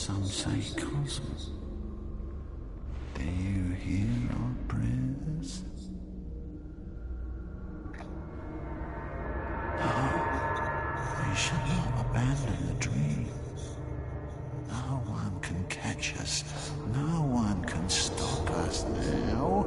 some say cosmos. Do you hear our prayers? No, we shall not abandon the dream. No one can catch us. No one can stop us now.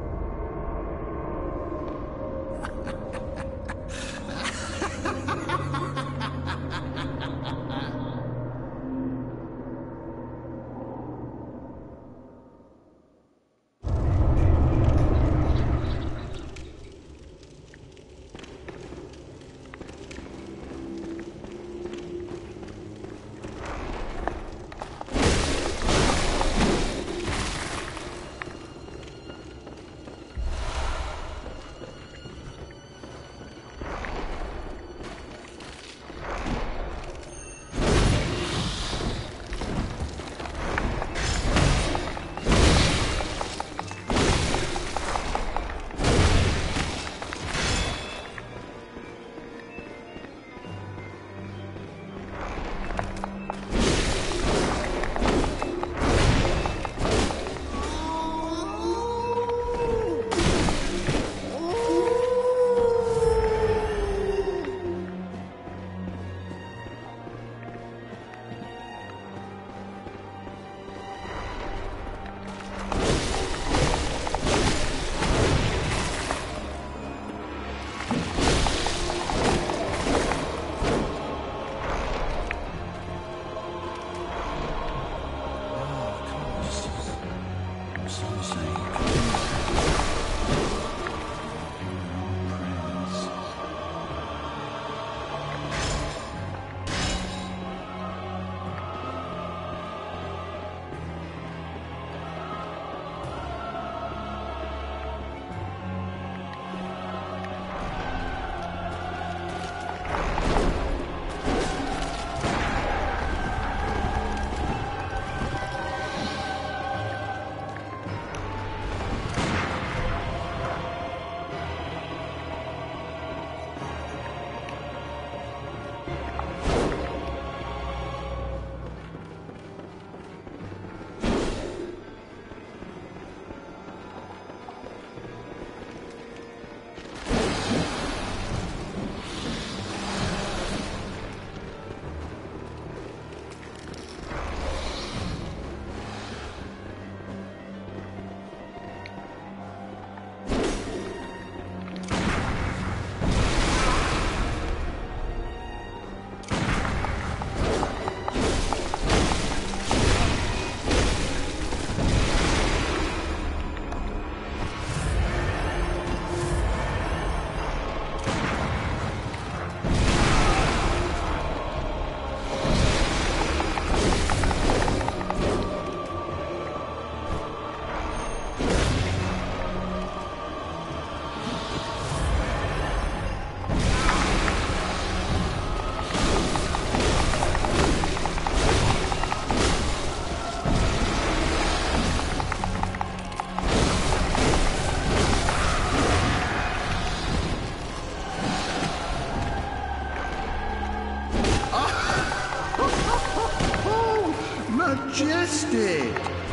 Majestic!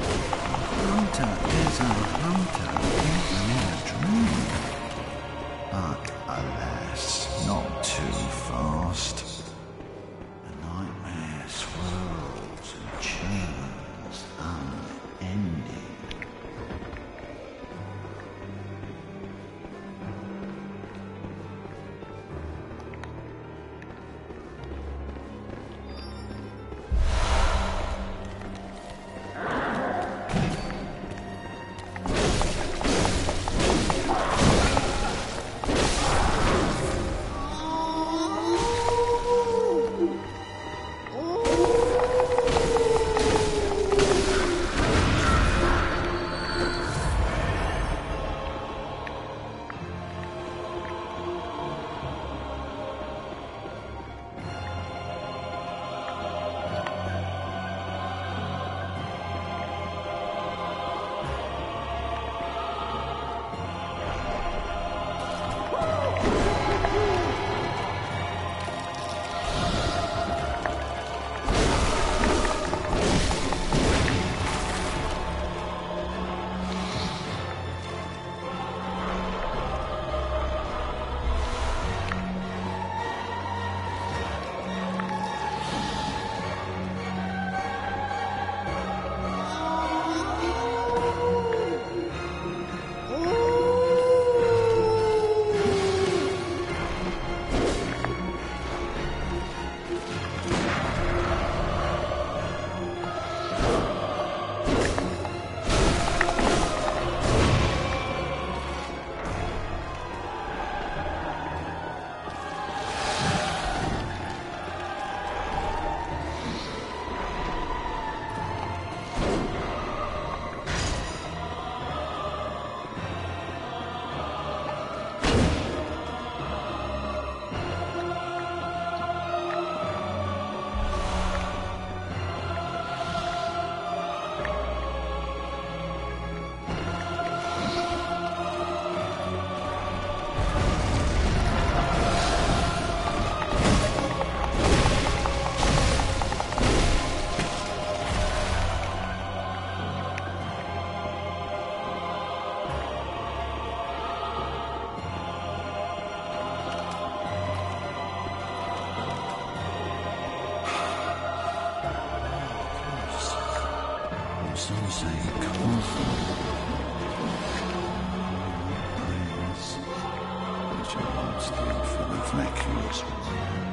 Hunter is a hunter, even in a dream. But alas, not too fast. The nightmare swirls and churns unending. Some say Cosmo brings, which I won't steal for the vacuous world.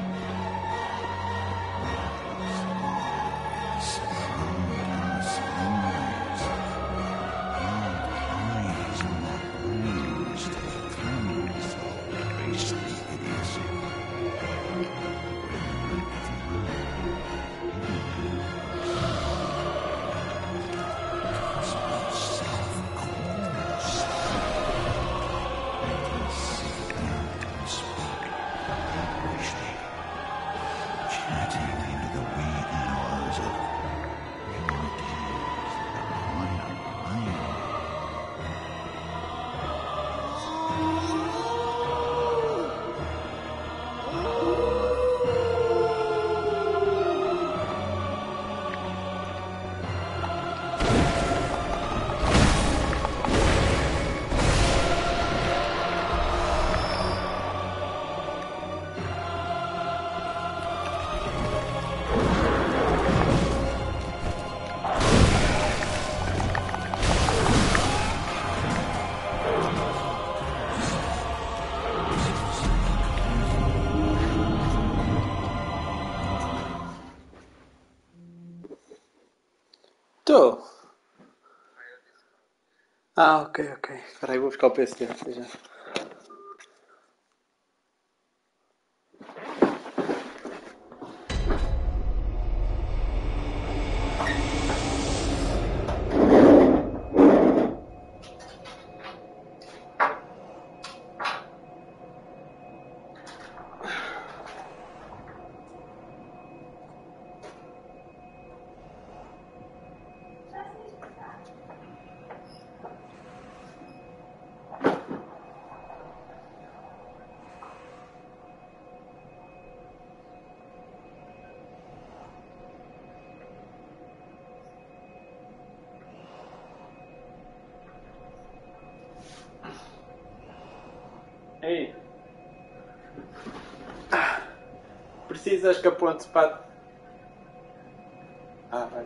Estou. Ok. Espera aí, vou buscar o PC. Já. Ei. Precisas que aponte para... vai.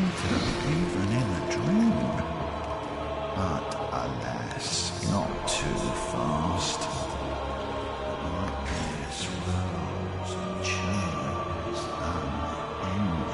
smoother even in a dream. But alas, not too fast. Nightmares, worlds, and chills unending.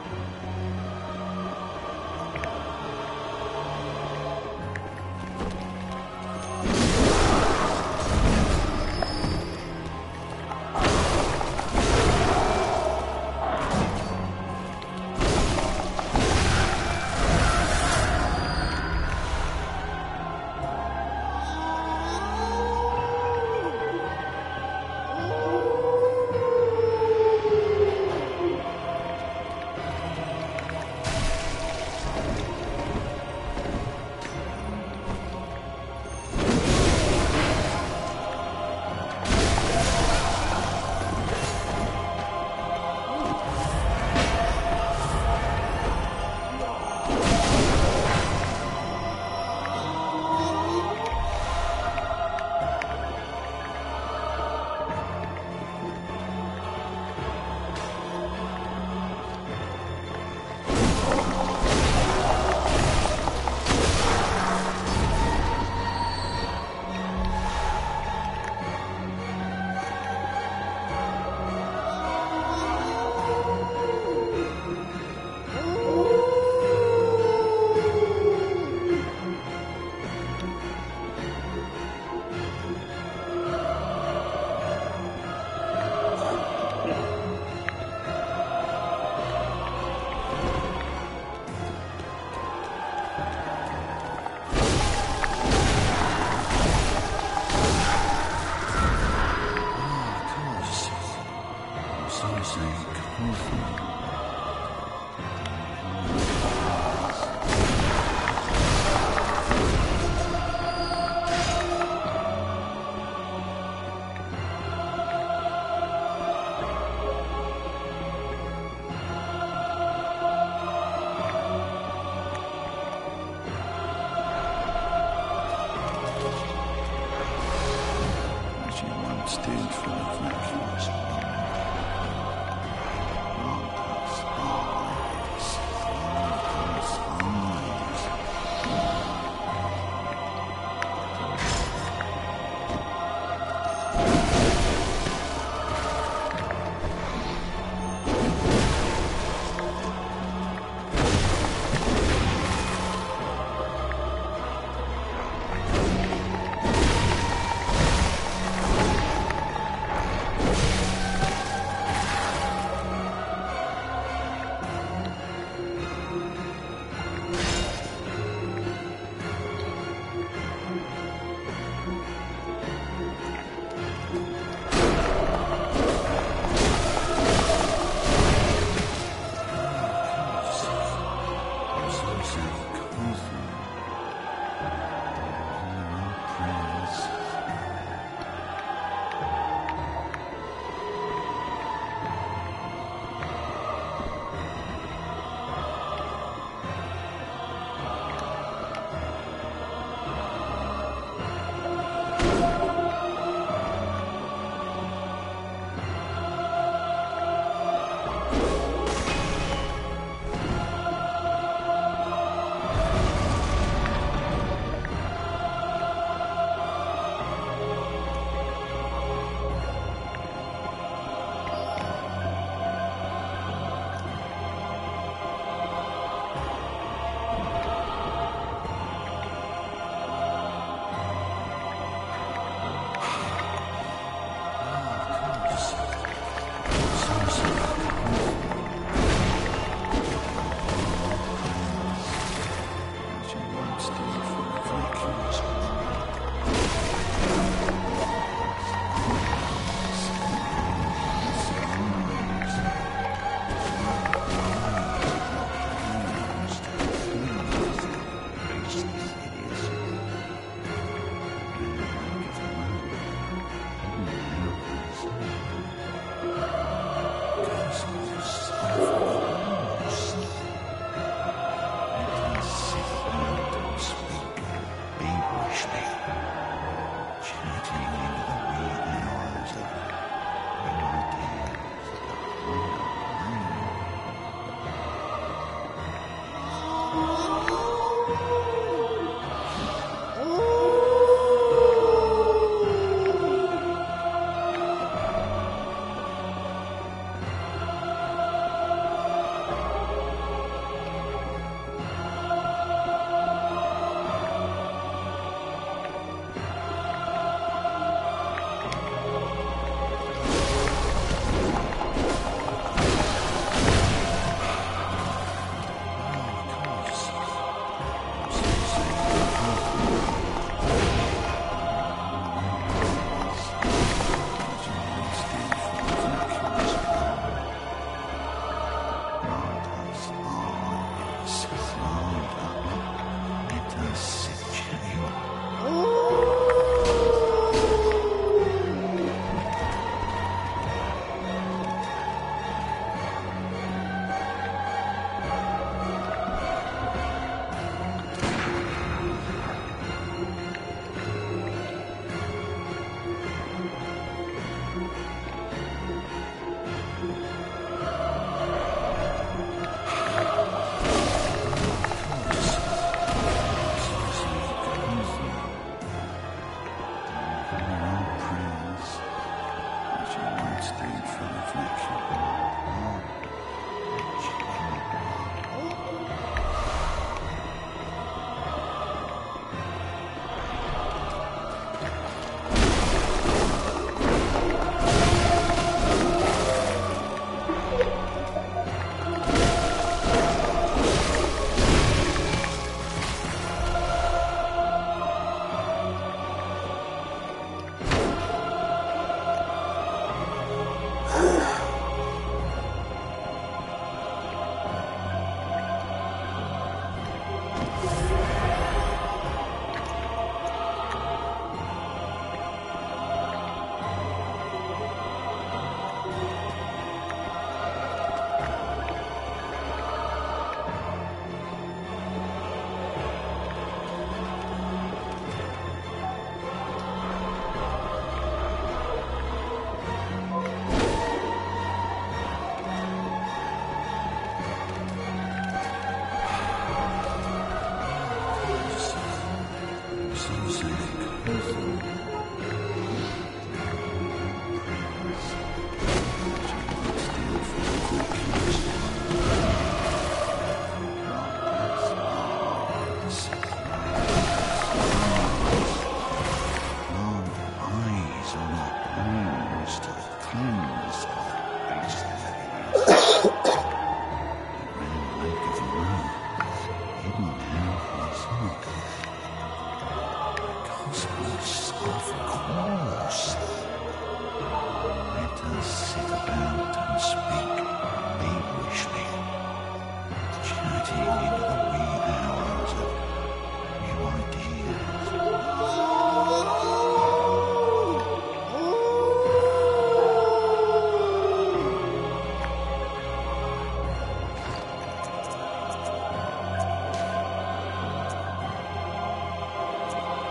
Stood for the vacuous Marcus eyes, Marcus eyes.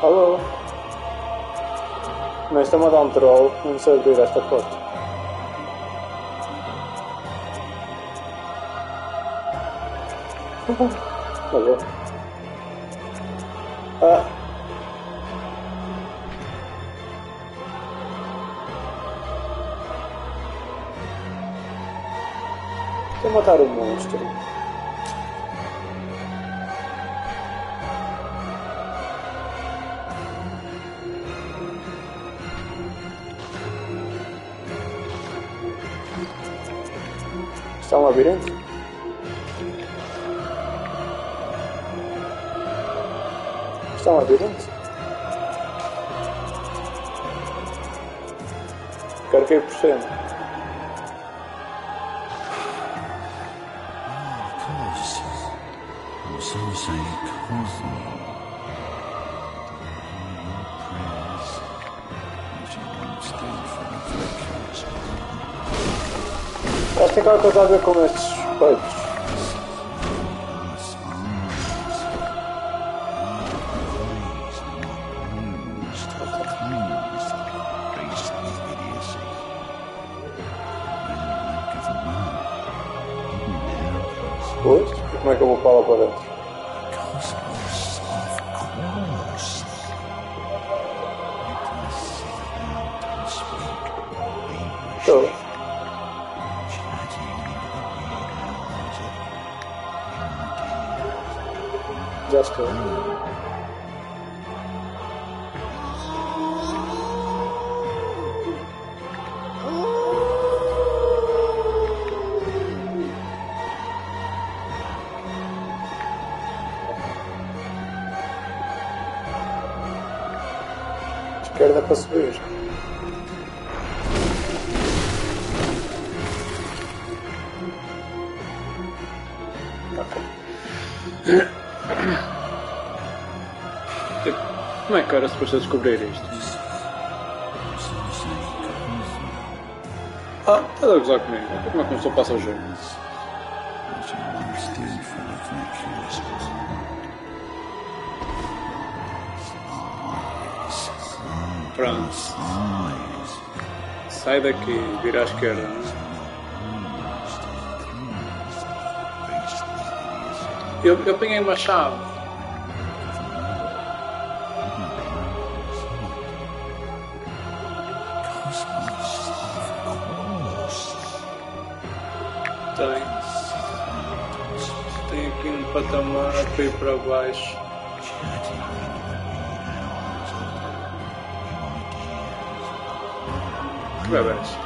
Alô? Mas está-me a dar um troll, não sei abrir esta porta. Alô? Ah! Estou a matar o monstro. Está um labirinto? Está um labirinto? Quero cair por cima. Acho que tem qualquer coisa a ver com estes peitos. Pois? E como é que eu vou para lá para dentro? Estou. Já estou. Esquerda para subir. Como é que era suposto descobrir isto? Ah, está a gozar comigo. Como é que uma pessoa passa o jogo? Pronto. Sai daqui, vira à esquerda. Não é? Eu apanhei uma chave. Tem aqui um patamar para ir para baixo. Que bebês?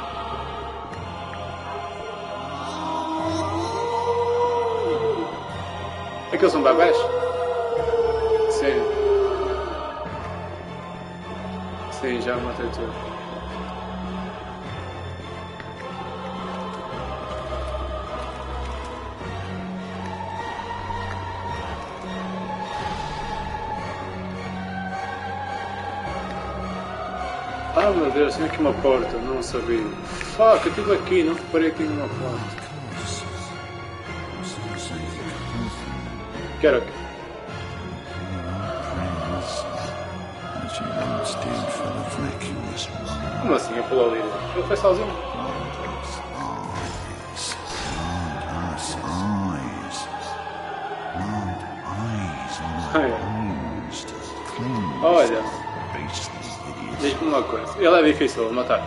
Aqueles são bebês? Sim. Sim, já matei tudo. Ah meu Deus, tinha aqui uma porta, não sabia. Fuck, eu estive aqui, não reparei aqui numa porta. Quero aqui. Como assim, eu pulo ali? Ele foi sozinho. Olha, diz-me uma coisa, ele é difícil de matar.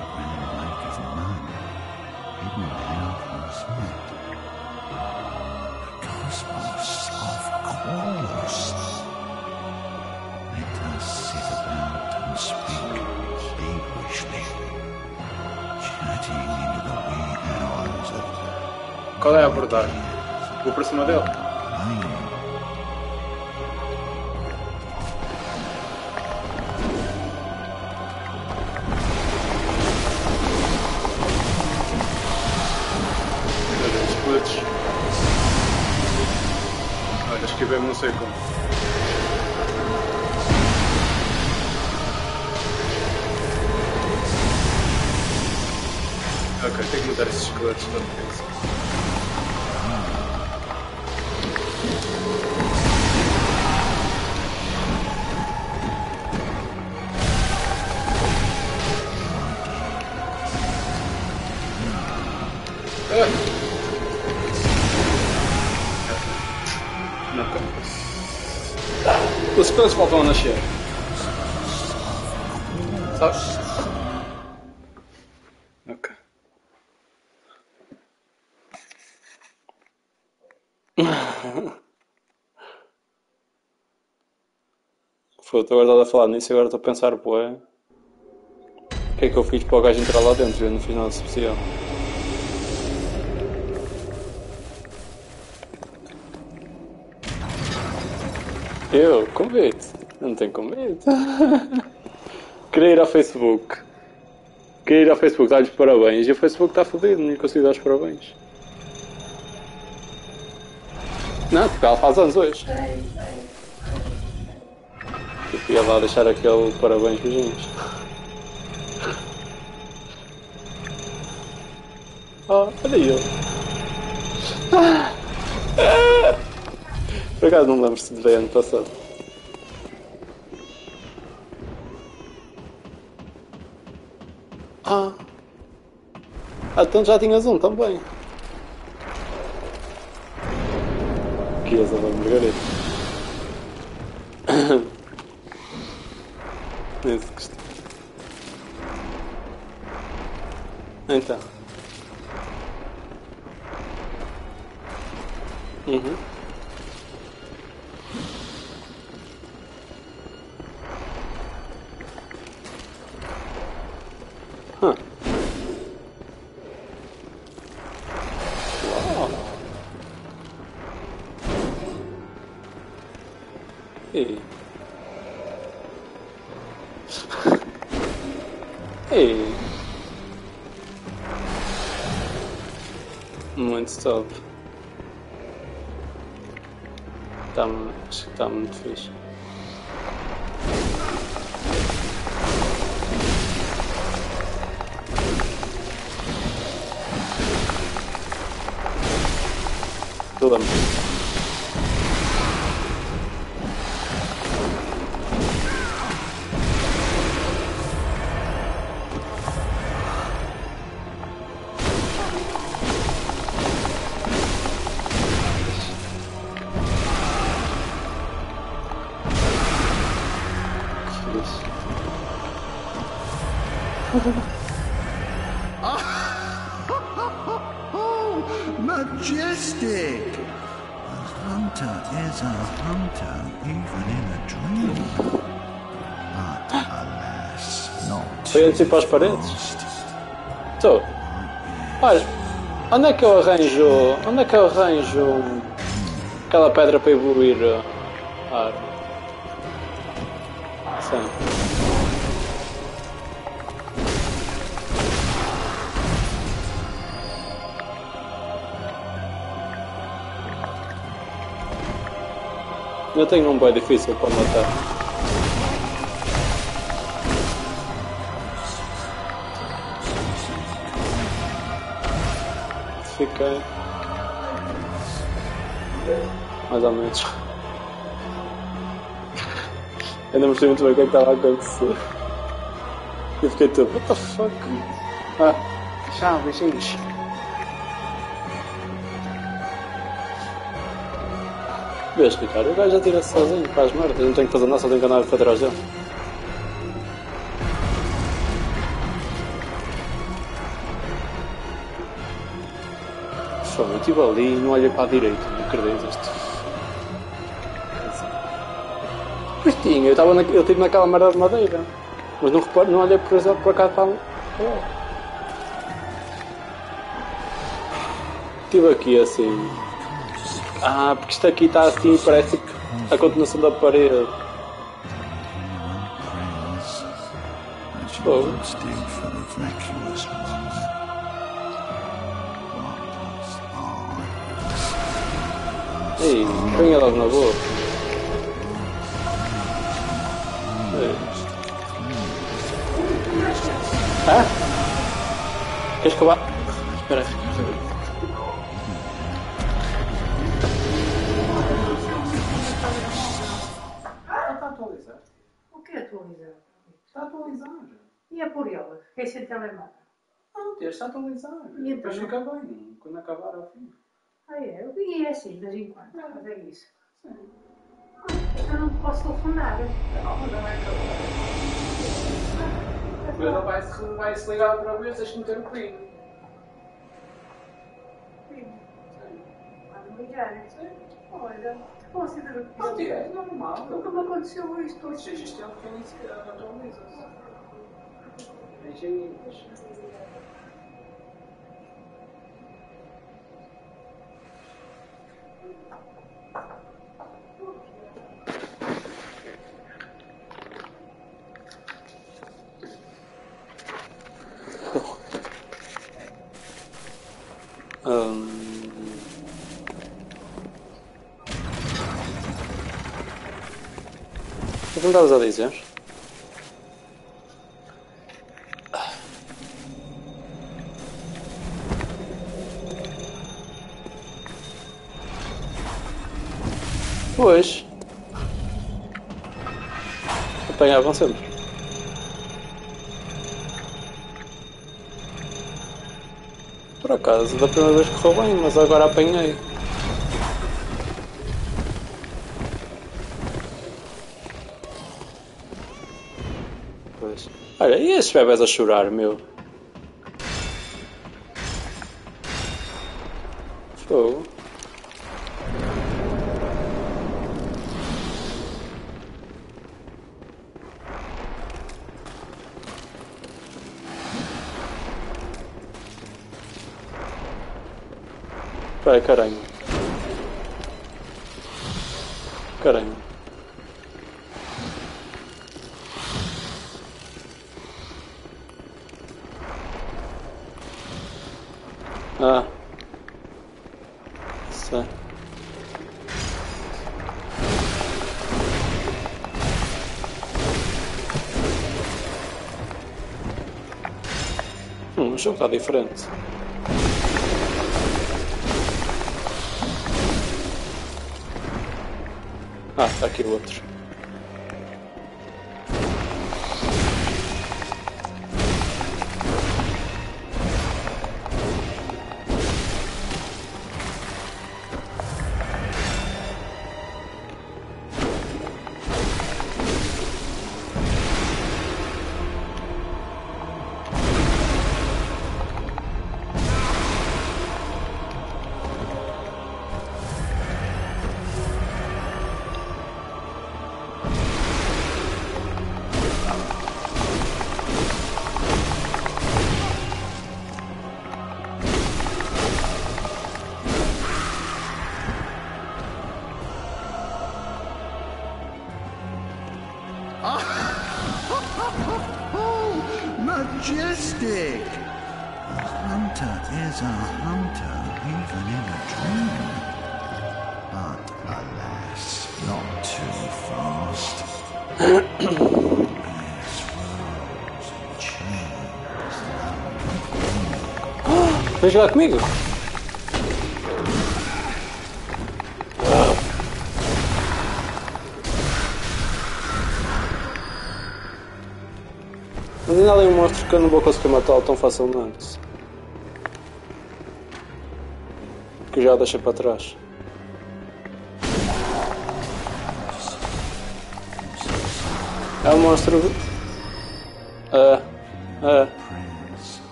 Qual é a abordagem? Vou para cima dele? Olha, esquivei-me não sei como. Ok, tenho que mudar esses esqueletos para defesa. Ok. Os pelos voltam a nascer. Sabes? Ok. Foda-se, agora estás a falar nisso e agora estou a pensar, pô, o que é que eu fiz para o gajo entrar lá dentro? Eu não fiz nada de especial. Eu? Convite? Eu não tenho convite. Queria ir ao Facebook. Queria ir ao Facebook dar-lhes parabéns e o Facebook está fodido, não lhe consigo dar os parabéns. Não, porque ela faz anos hoje. Eu ia lá deixar aquele parabéns beijinhos. Oh, olha eu. Por acaso não me lembro se veio ano passado. Ah, então já tinhas um também. Que ias a ver Margarida. Nesse que está. Então. Uhum. Huh. Uau. Ei. Ei. Muito top. Acho que está muito fixe. Tudo bem. Oh, majestic! A hunter is a hunter, even in a dream. But alas, not Foi antes de ir para as paredes? Estou. Olha, onde é que eu arranjo. Onde é que eu arranjo aquela pedra para evoluir a arma? Sim. Eu tenho um bem difícil para matar. Fiquei. Mais ou menos. Ainda mostrei muito bem o que é que estava a acontecer. Eu fiquei todo, what the fuck? Ah, tchau, beijinhos. Vês, Ricardo, o gajo atira-se sozinho, faz merda, eu não tenho que fazer nada, só tenho que andar para trás dele. Só, eu estive ali e não olhei para a direita, não acreditas? Pois tinha, eu estive naquela merda de madeira, mas não olhei por cá para a... Estive aqui assim. Ah, porque isto aqui está assim, parece a continuação da parede. Oh. Ei, põe logo na boca. Hã? Queres que eu vá? Espera aí. Está a atualizar? O que é atualizar? Está a atualizar. E é por ele, fiquei sem telemóvel. Não, tens-te a atualizar. E Depois então? fica bem, quando acabar ao fim. É, eu vi assim, de vez em quando, fazer isso. Sim. Eu não posso telefonar. Não, mas não é acabar. Depois ele vai-se ligar outra vez, tens que meter o PIN. Quando ligar, olha, posso ir ver o Não, que é normal. nunca me aconteceu isto. Ou seja, isto é o que ele atualiza-se. Beijinhos. O que me estavas a dizer? Pois. Apanhavam sempre. Por acaso, da primeira vez correu bem, mas agora apanhei. Pois. Olha, e esses bebés a chorar, meu? Fogo. Vai, caralho. Caralho. Ah. Sei. O jogo está diferente. Ah, está aqui o outro. Majestic! A hunter is a hunter, even in a dream. But alas, not too fast. As worlds and chains Vem jogar comigo? Mas ainda há ali um monstro que eu não vou conseguir matá-lo tão facilmente. Que eu já o deixei para trás. É um monstro. prince.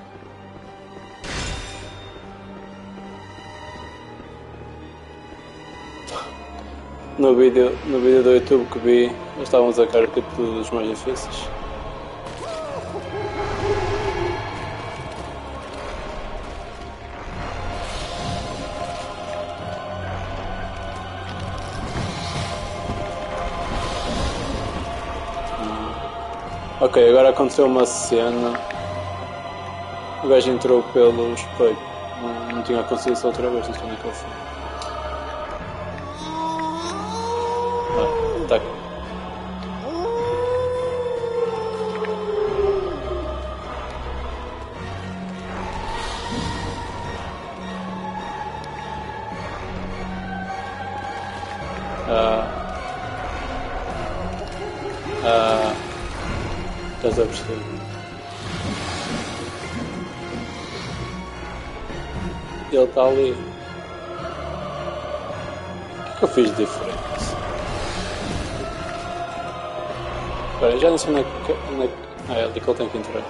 No vídeo do YouTube que vi, eles estavam a dizer que era tipo dos mais difíceis. Ok, agora aconteceu uma cena. O gajo entrou pelo espelho. Não tinha acontecido isso outra vez, não sei onde é que ele foi. Ah, tá aqui. Estás a perceber? ele está ali. O que eu fiz de diferente? Espera, já não sei onde é que... Ah, é ali que ele tem que entrar.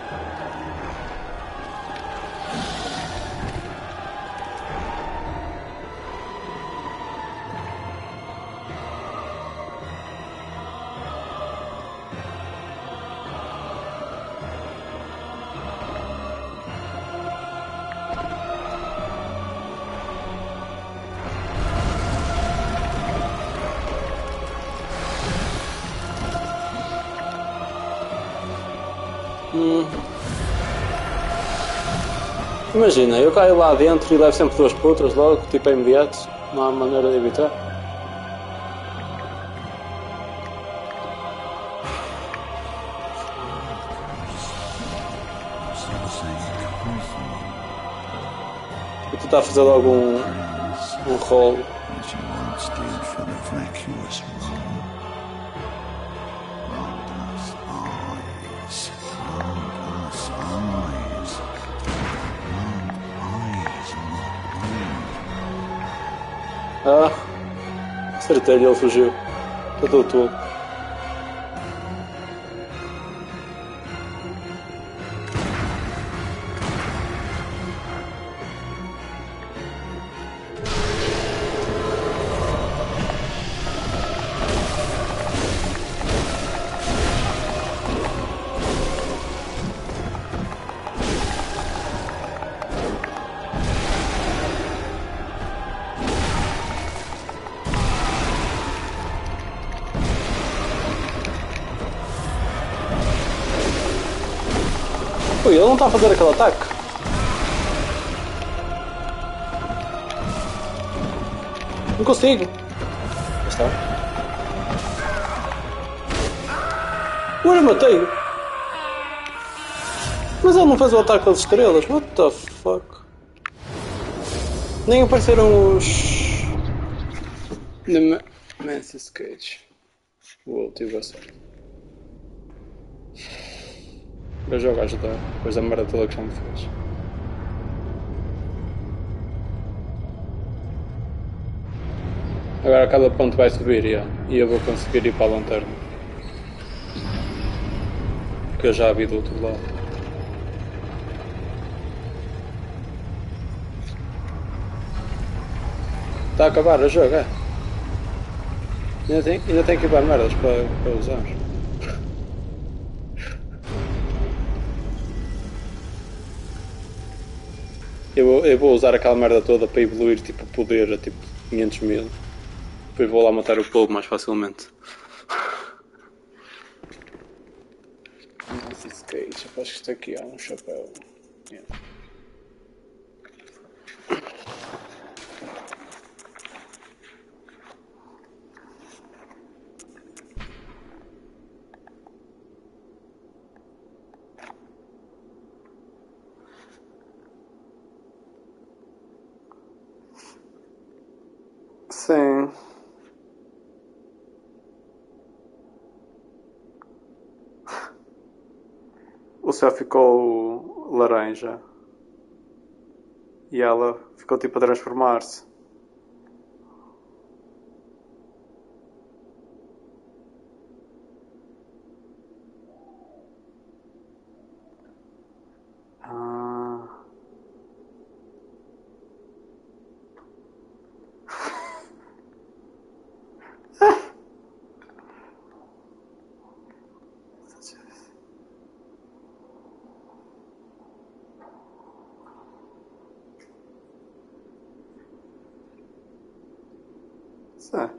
Imagina, eu caio lá dentro e levo sempre 2 putras logo, tipo é imediato, não há maneira de evitar. E tu está a fazer logo um roll. As you once did for the vacuous room. Rounders eyes, rounders eyes, round eyes, not Ah, acertei-lhe, ele fugiu. Está todo tolo. Ui, ele não está a fazer aquele ataque. Não consigo. Já está. Agora matei-o. Mas ele não fez o ataque das estrelas. What the fuck? Nem apareceram os... Mantis Cage. Uou, tive a sorte. Para jogar ajudar, depois da merda toda que já me fez. Agora cada ponto vai subir e eu vou conseguir ir para a lanterna. Porque eu já vi do outro lado. Está a acabar o jogo, é? Ainda tem que ir para merdas para usar. Eu vou usar aquela merda toda para evoluir tipo poder a tipo 500 mil. Depois vou lá matar o povo mais facilmente. Mantis Cage, acho que isto aqui há um chapéu. Yeah. Sim. O céu ficou laranja. E ela ficou tipo a transformar-se. Ah. Sim.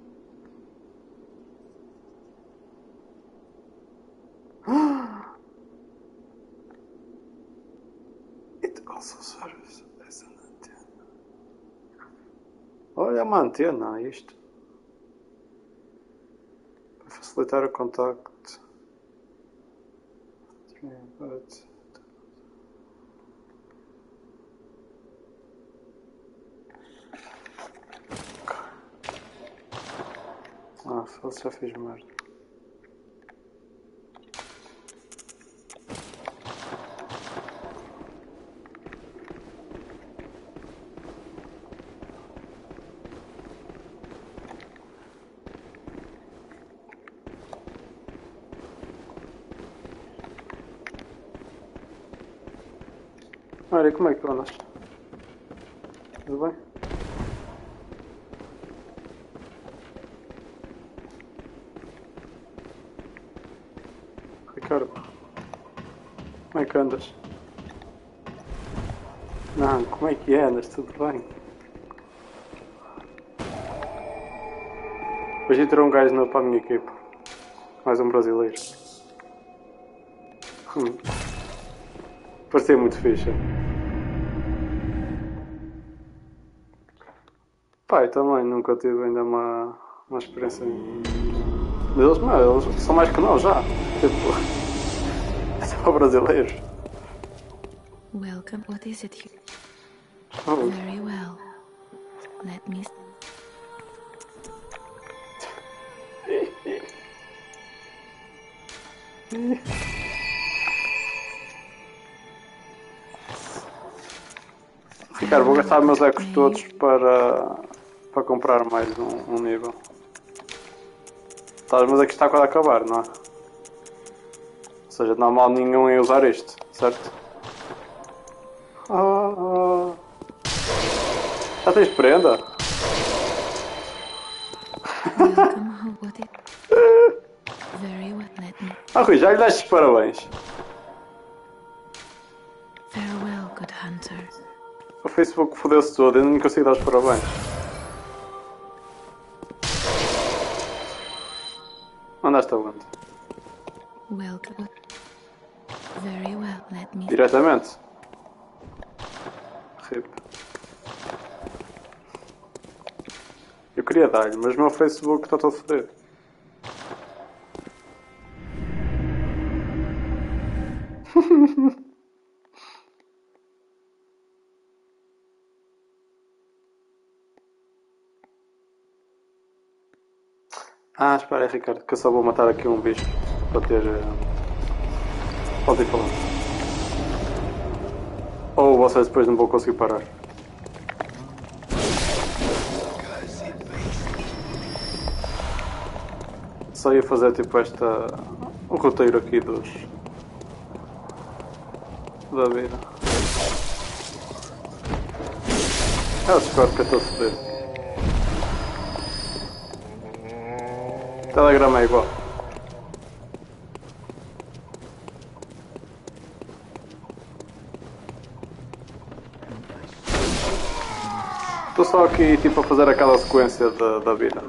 It also serves as an antenna. Olha uma antena, isto. Para facilitar o contacto. Ah, foda-se, já fiz merda. Olha, como é que tu andas? Tudo bem? Ricardo, como é que andas? Não, como é que andas? Tudo bem? Hoje entrou um gajo novo para a minha equipa. Mais um brasileiro. Parecia muito fixe. Pai, também nunca tive ainda uma experiência. Mas eles, não, eles são mais que nós já. Tipo, são brasileiros. Welcome. What is it here? Oh, Very well. Let me. Ricardo, vou gastar meus ecos todos para comprar mais um nível. Tá, mas aqui está quase a acabar, não é? Ou seja, não há mal nenhum em usar isto, certo? Já tens prenda? Welcome. What is? Very well. Let me. Rui, já lhe deste os parabéns. Farewell, good hunter. O Facebook fodeu-se todo, eu não consigo dar os parabéns. Mandaste aonde? Welcome. Very well. Let me. Diretamente? RIP. Eu queria dar-lhe, mas o meu Facebook está todo fodido. Espera aí, Ricardo, que eu só vou matar aqui um bicho para ter. Pode ir falando. Ou vocês depois não vão conseguir parar. Só ia fazer tipo o roteiro aqui da vida. É o Discord que eu estou a foder. Telegram é igual. Estou só aqui tipo a fazer aquela sequência da vida.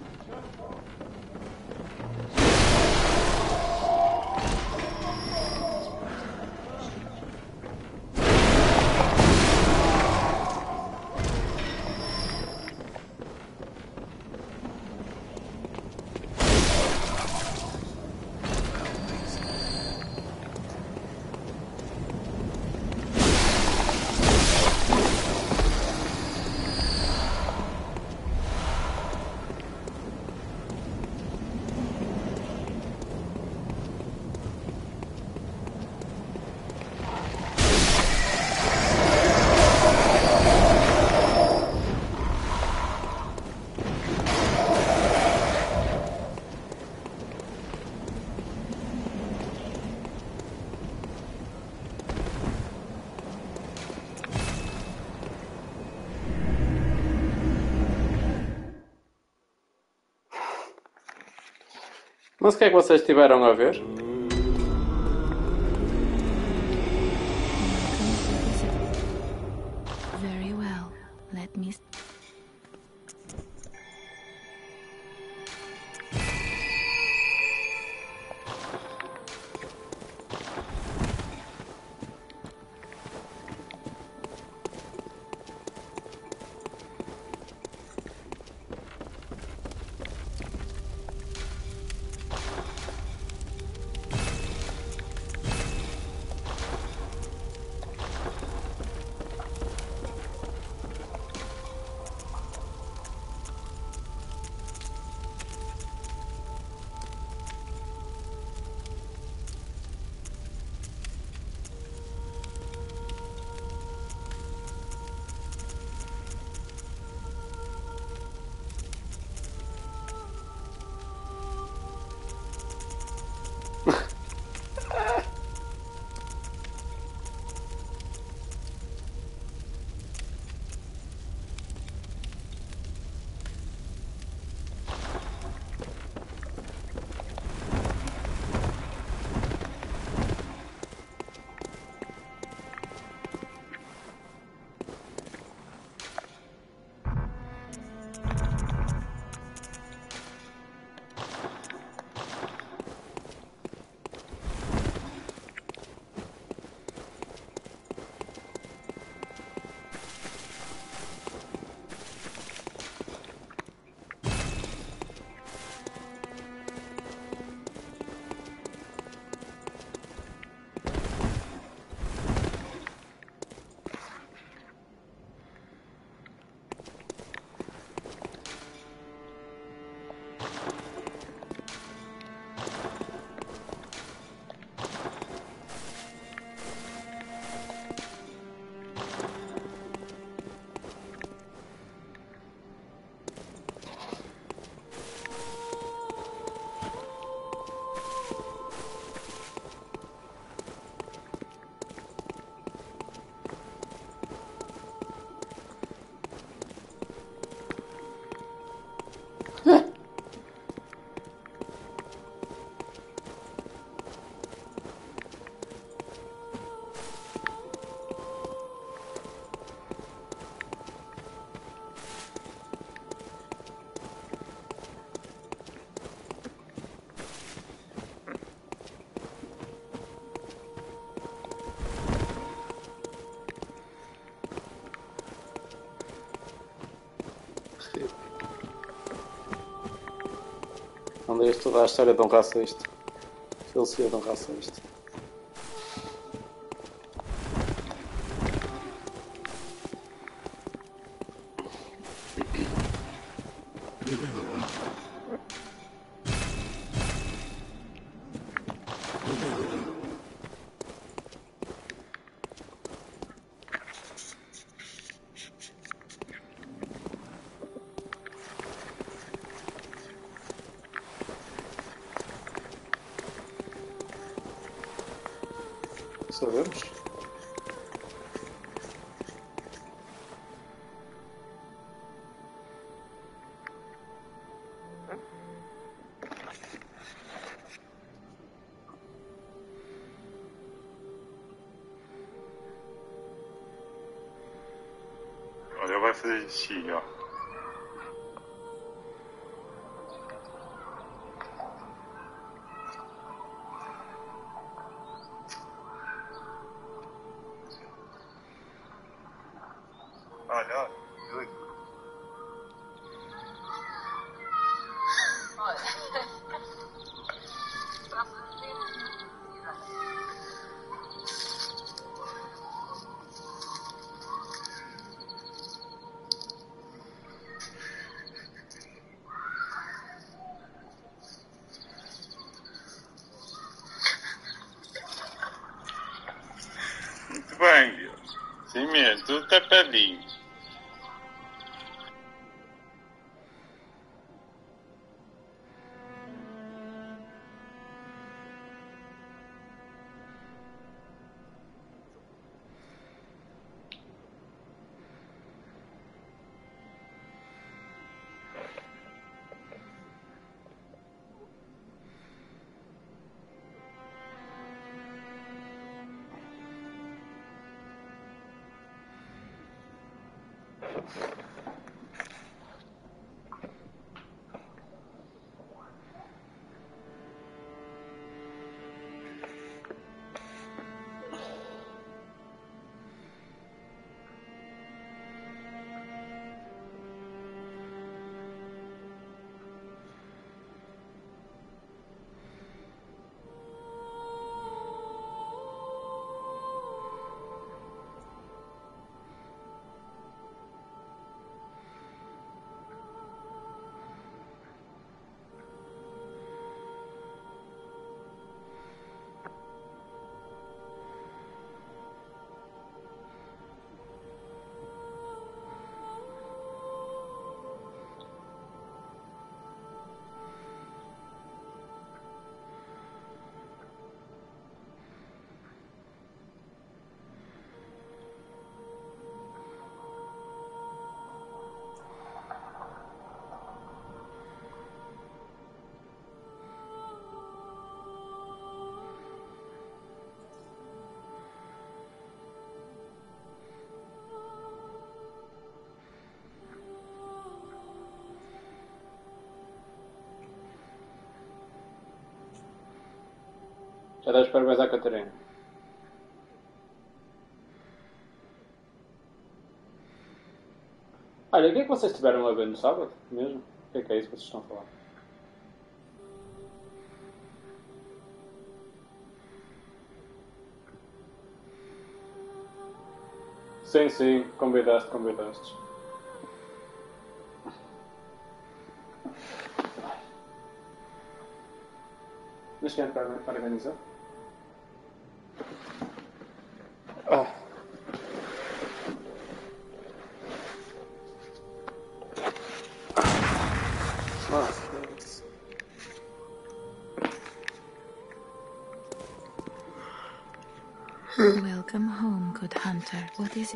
Mas o que é que vocês tiveram a ver? Very well. Let me. Onde é toda a história de um racista. Felicidade de um racista. Sabemos? Olha, vai fazer xixi, ó. Olha, olha. Muito bem, Deus. Sim mesmo, tudo tapadinho. Já dá os parabéns à Catarina. Olha, o que é que vocês tiveram a ver no sábado mesmo? O que é isso que vocês estão a falar? Sim, sim, convidaste. Mas quem é para organizar? Welcome home, good hunter. What is it?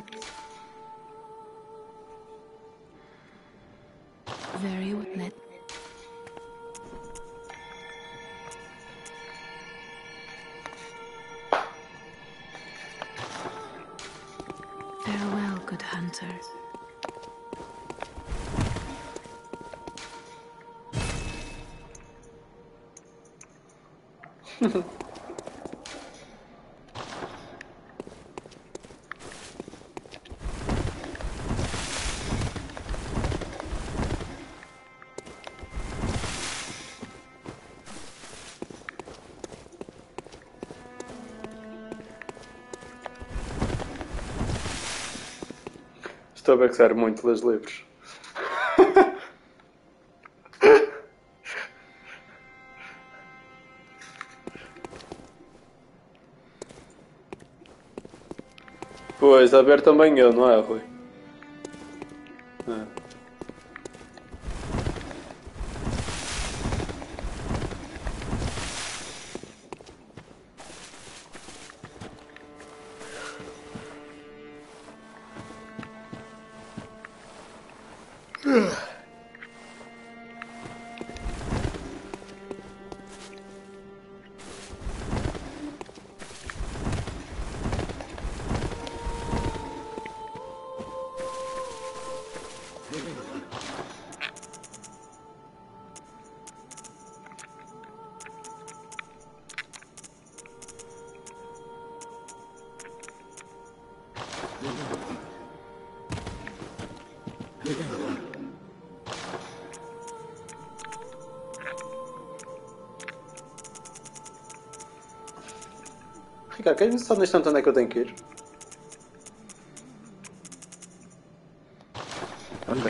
Very wet. Farewell, good hunter. Estou a ver que sério muito ler livros. Pois, a ver também eu, não é, Rui? É. Ricardo, queres só neste instante onde é que eu tenho que ir? Ok.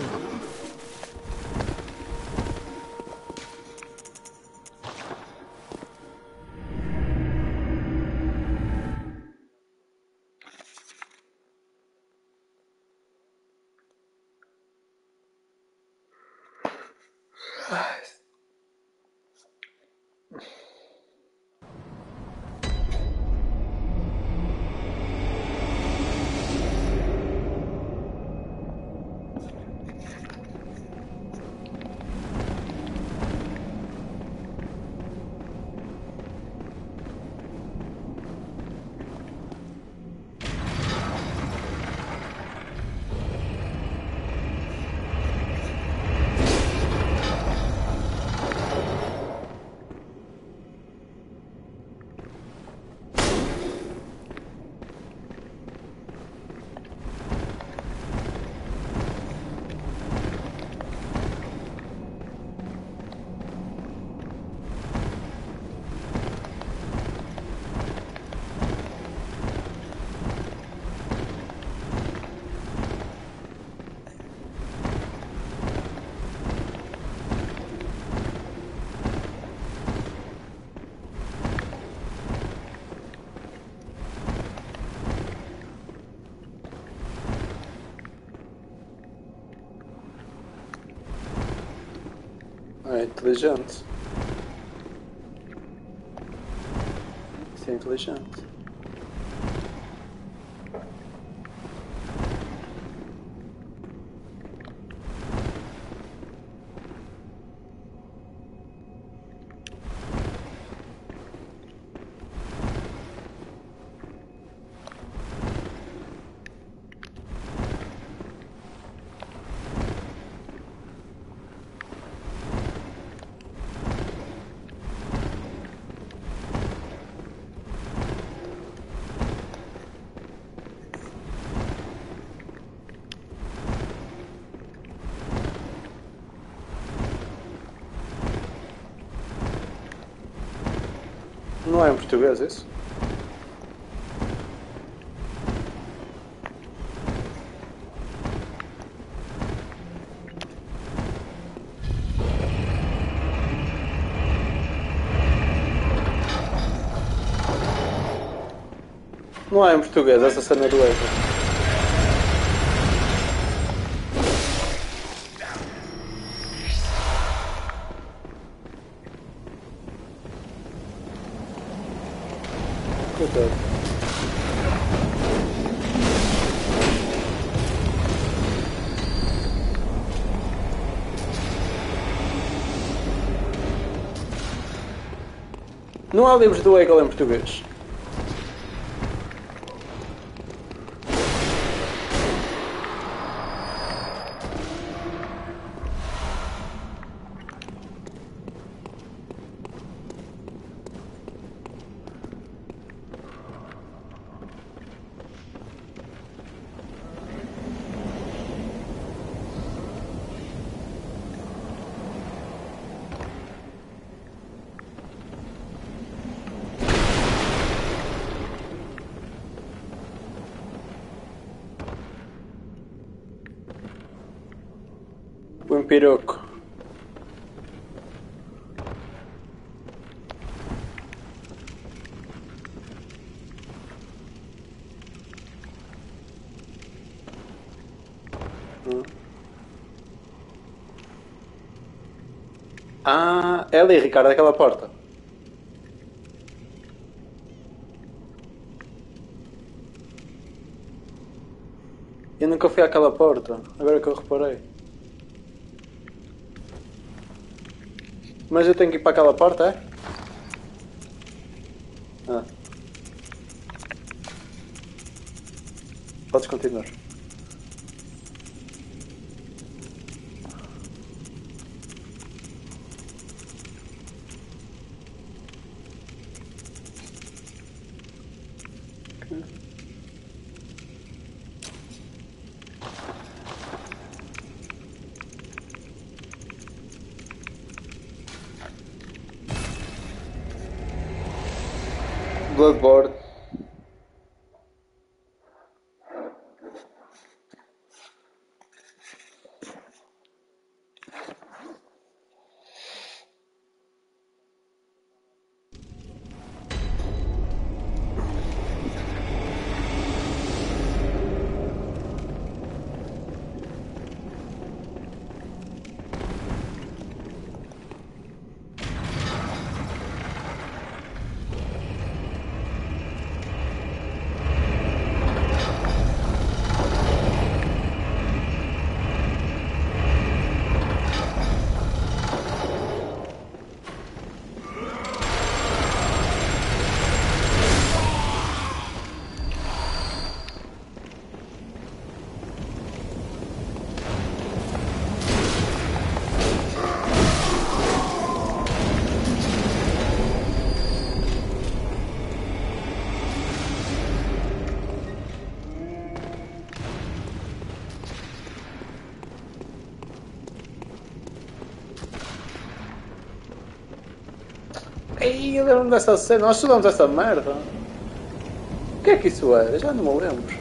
É inteligente. Isso é inteligente. Não é em português isso? Não é em português essa cena do Ezra. Coitado. Não há livros do Hegel em português. piroco. Ah, é ali, Ricardo, aquela porta. Eu nunca fui àquela porta, agora que eu reparei. Mas eu tenho que ir para aquela porta, é? Ah. Podes continuar. Bloodborne. Ei, eu lembro-me dessa cena, nós estudamos essa merda. O que é que isso era? Já não me lembro.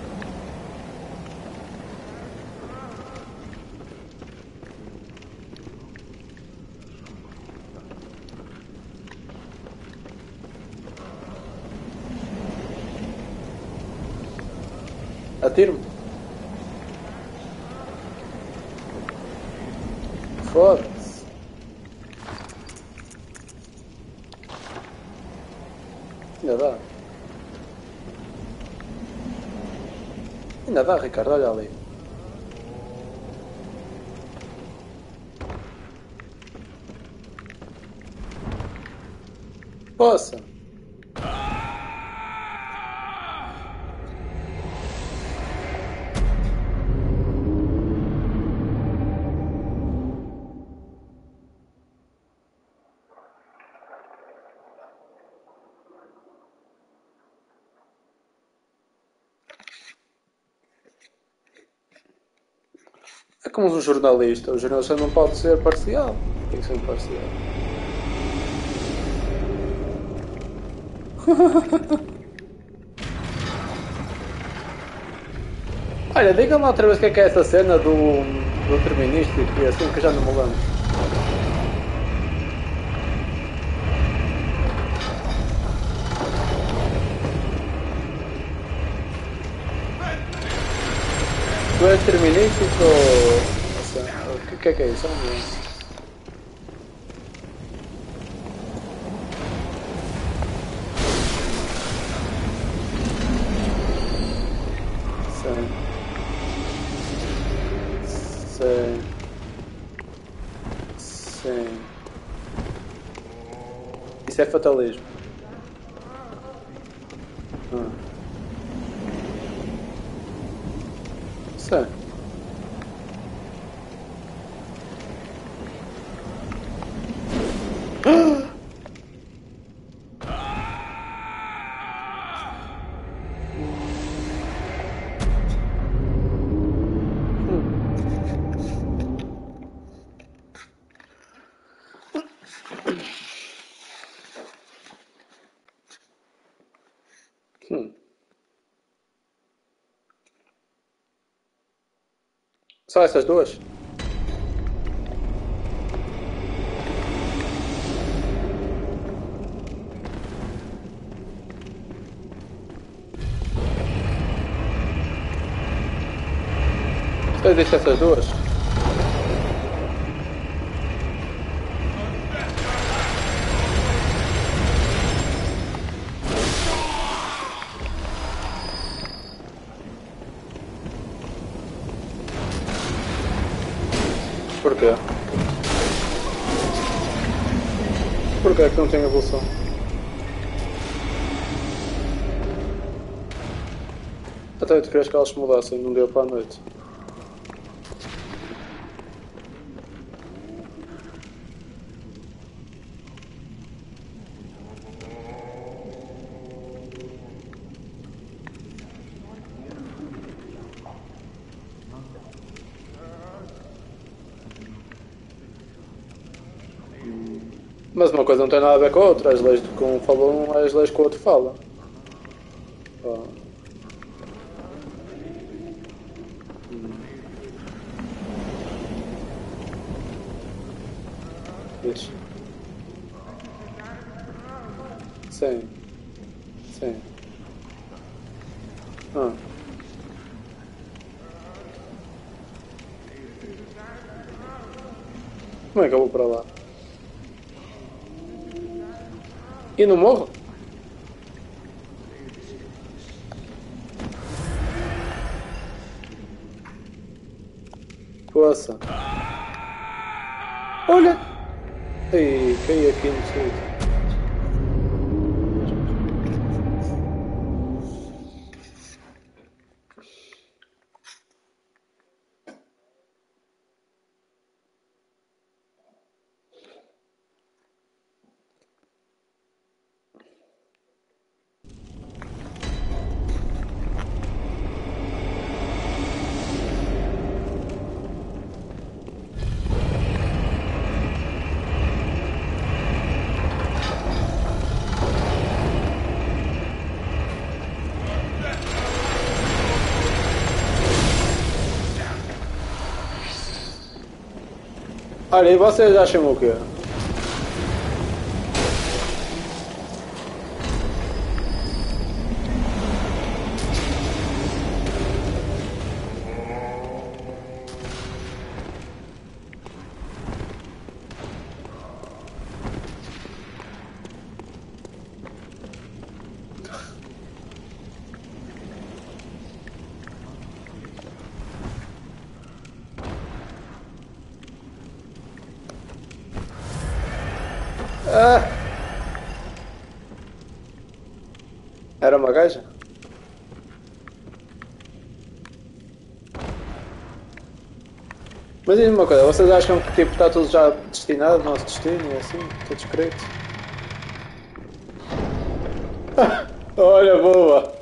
Atiro-me. Foda-se. Ainda dá. Ainda dá, Ricardo, olha ali. Poça. É como um jornalista. O jornalista não pode ser parcial. Tem que ser imparcial. Olha, diga-me outra vez o que é essa cena do Terminístico e assim que eu já não me lembro. Tu és Terminístico ou... O que é isso? Sim. Sim. Isso é fatalismo. Sim. Só essas duas? Só existe essas duas? Porquê? Porquê é que não tem evolução? Até tu querias que elas se mudassem de um dia para a noite. Mas uma coisa não tem nada a ver com a outra. As leis que um fala um, as leis que o outro fala. Oh. Diz. Sim. Sim. Ah. Como é que eu vou para lá? E não morro? Poça. Olha! Ei, caí aqui no sítio. Olha, e vocês acham o quê? Ah! Era uma gaja? Mas diz-me uma coisa, vocês acham que tipo, está tudo já destinado, nosso destino e assim? Tudo escrito? Olha, boa!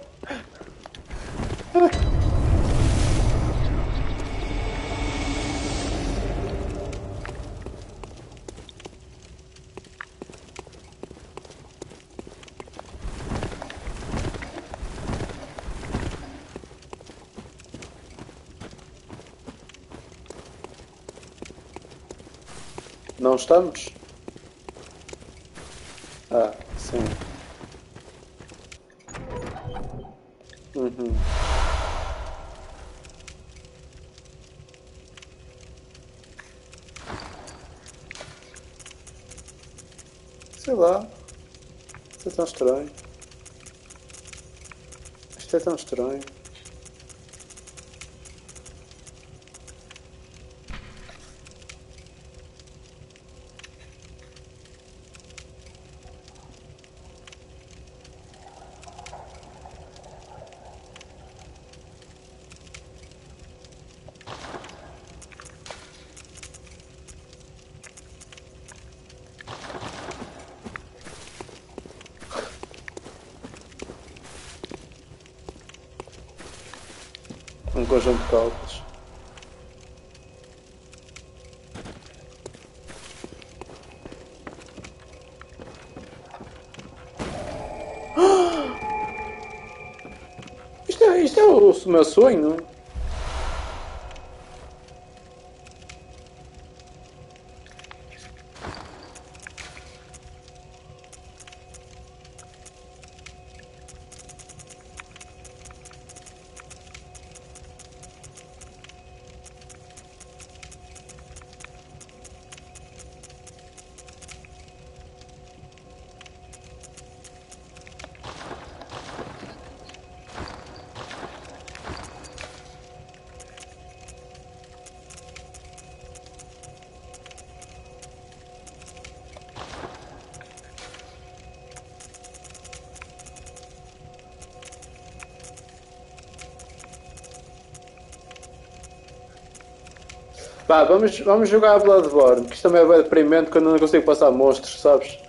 Não estamos? Ah, sim. Uhum. Sei lá. Isto é tão estranho. Isto é tão estranho. Um conjunto de cálculos. Isto é o meu sonho. Pá, vamos jogar a Bloodborne, que isto também é bem deprimente quando eu não consigo passar monstros, sabes?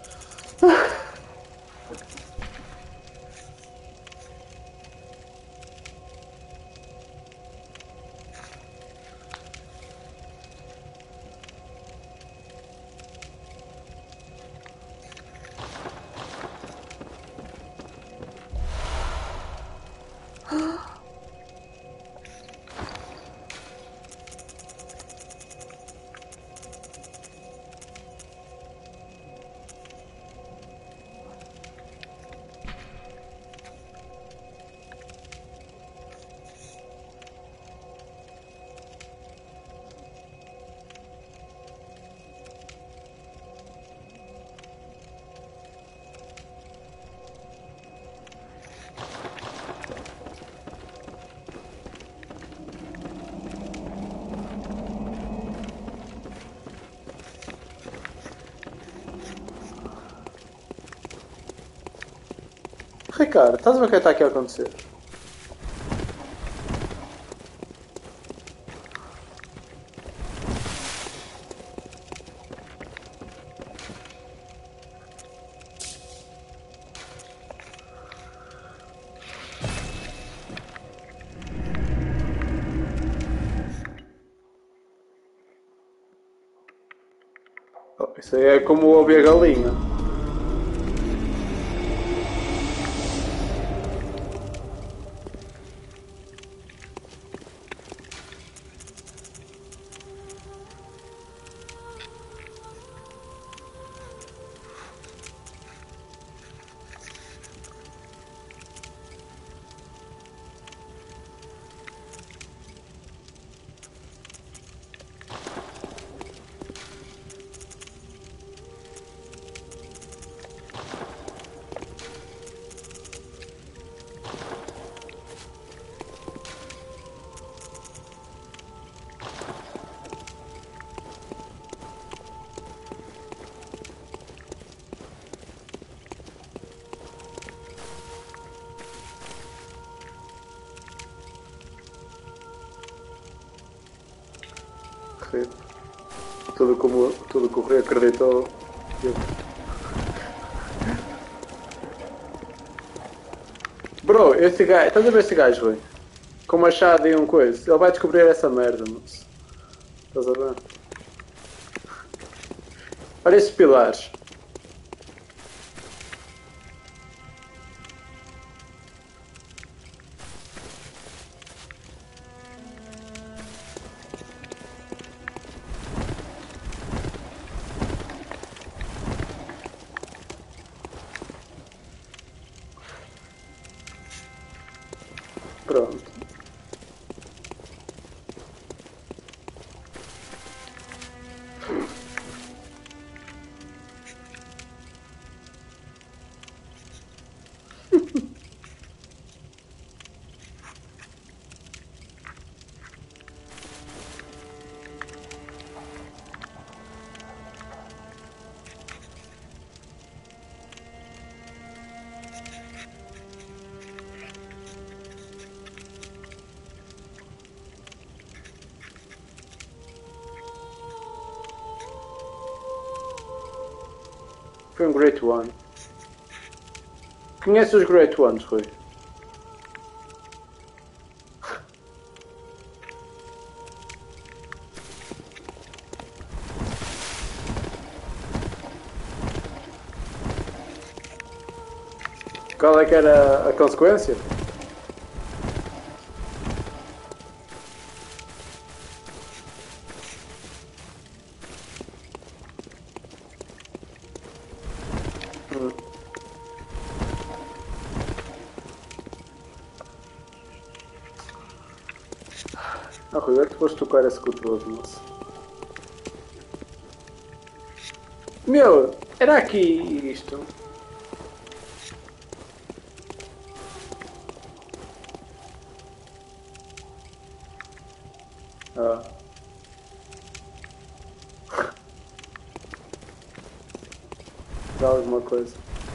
Ricardo, estás a ver o que está aqui a acontecer? Oh, isso aí é como o ovo e a galinha. Tudo que o Rui acreditou. Bro, esse gajo, estás a ver esse gajo, Rui? Com machado e um coisa. Ele vai descobrir essa merda, moço. Estás a ver? Olha esses pilares. Pronto. Foi um Great One. Conhece os Great Ones, Rui? Qual é que era a consequência? Ah, Rui, é que tu foste tocar esse controle, moço. Meu, era aqui isto. Ah. Dá alguma coisa.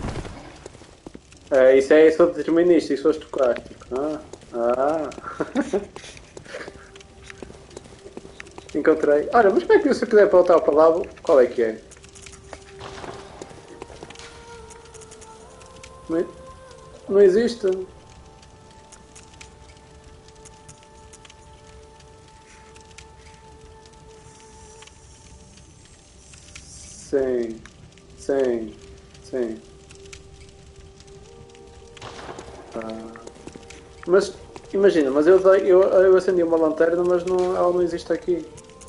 É, isso é só determinista, isso foste tocar. Tipo, ah. Encontrei. Olha, mas como é que se eu quiser voltar para lá, qual é que é? Não existe. Sim. Sim. Sim. Mas, imagina, mas eu acendi uma lanterna, mas não, ela não existe aqui.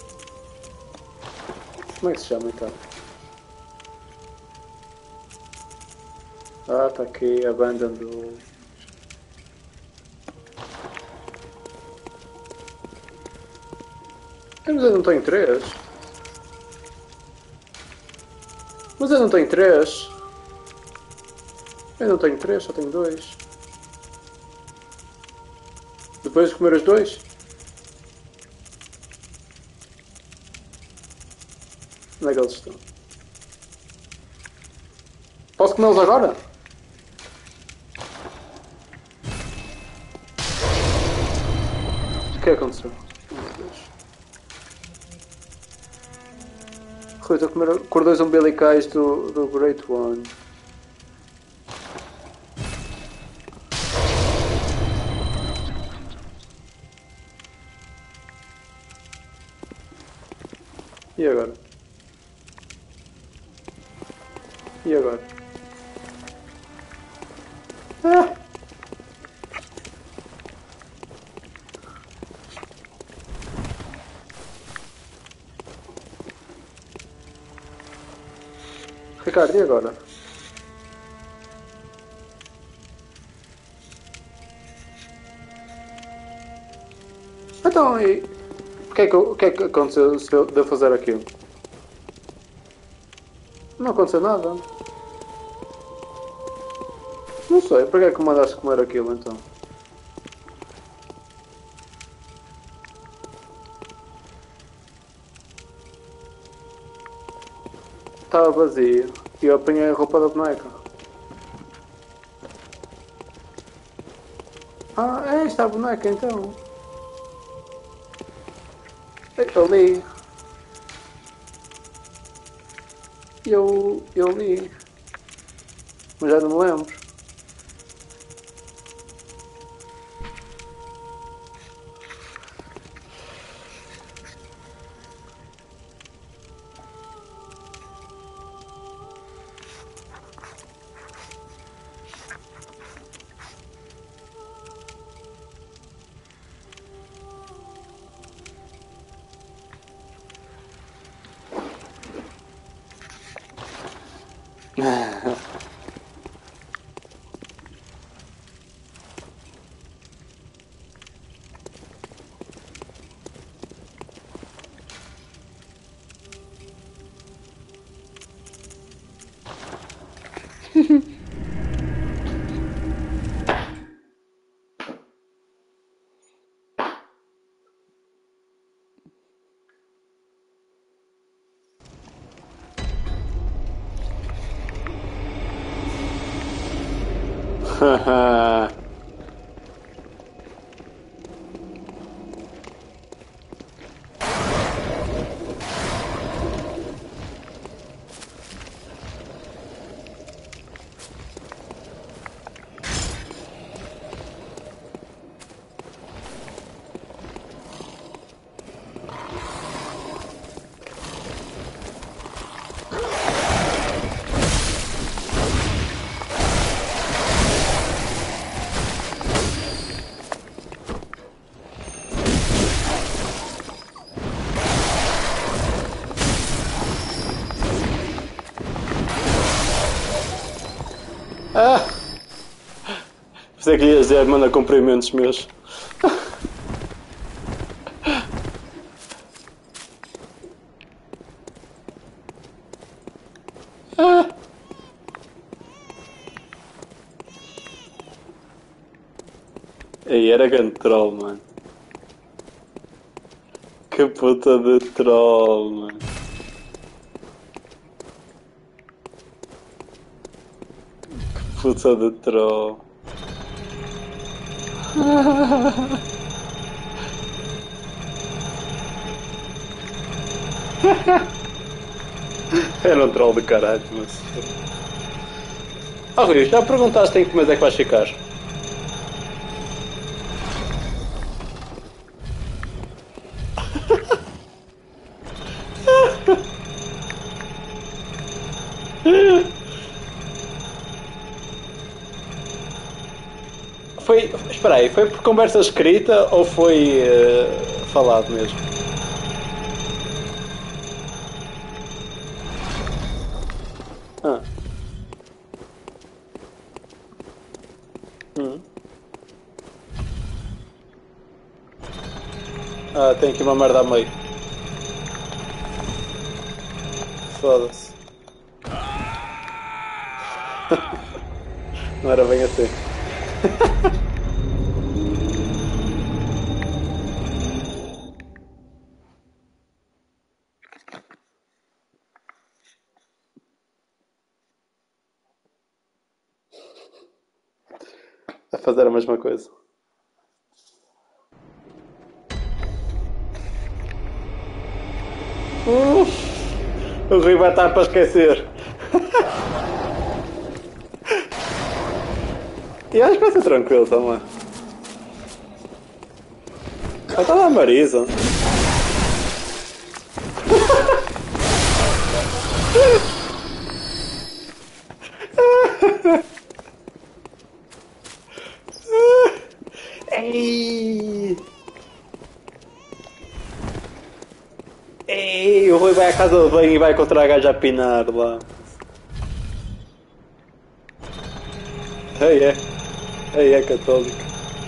Como é que se chama então? Ah, está aqui, abandoned. Mas eu não tenho 3. Mas eu não tenho 3. Eu não tenho 3, só tenho 2. Depois de comer os 2? Onde é que eles estão? Posso comê-los agora? O que aconteceu? Rui, estou a comer cordões umbilicais do Great One. E agora? E agora? Ah! Ricardo, e agora? Então, e o que é que aconteceu se eu fazer aquilo? Não aconteceu nada. Não sei, para que é que mandaste comer aquilo então? Estava vazio e eu apanhei a roupa da boneca. Ah, é esta a boneca então. Eu li. Eu li. Mas já não me lembro. Haha. Ah! Pensei que ias dizer, manda cumprimentos meus. Ah! Aí era grande troll, mano. Que puta de troll, mano. Que puta de troll. Era um troll do caralho, mas. Ah, Rui, já perguntaste em que mês é que vais ficar? Foi. Espera aí, foi por conversa escrita ou foi falado mesmo? Ah. Ah, tem aqui uma merda a meio. Foda-se. Não era bem assim. A fazer a mesma coisa. O Rui vai estar para esquecer. E acho que vai ser tranquilo também. Está lá a Marisa. Ei! Ei! O Rui vai à casa de banho e vai encontrar a gaja a pinar lá. Ei, é católico.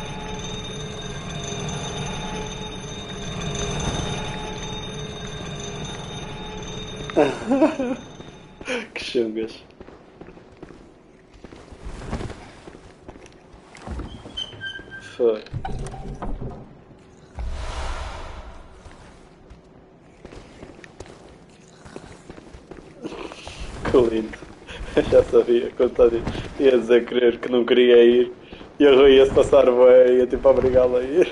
Que chungas. Foi. Que lindo. Eu já sabia quando ia dizer querer que não queria ir e a Rui ia-se passar bem e ia tipo obrigá-lo a ir.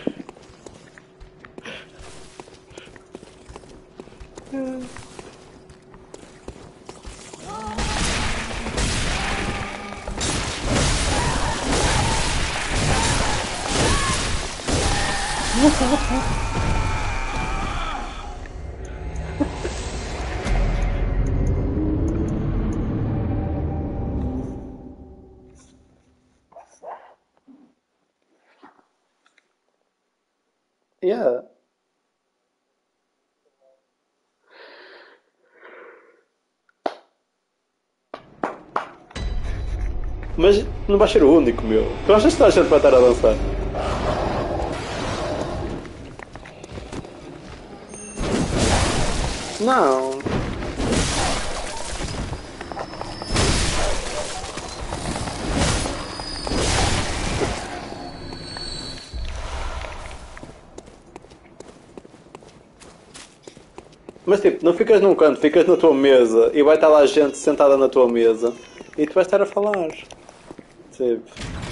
Yeah. Mas não vais ser o único, meu. Tu achas que toda a gente vai estar a dançar? Não. Mas tipo, não ficas num canto, ficas na tua mesa e vai estar lá gente sentada na tua mesa e tu vais estar a falar. Tipo.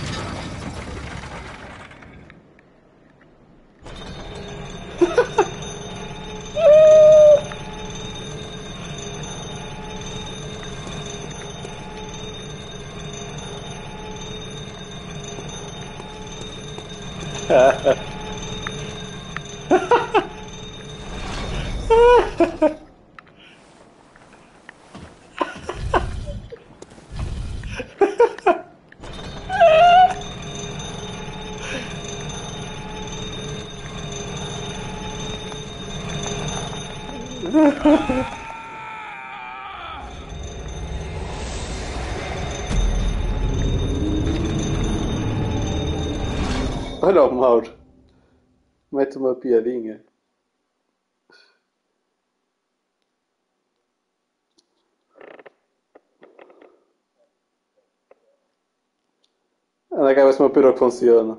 Olha o Mauro. Mete uma piadinha. Anda cá, vai ser uma pira que funciona.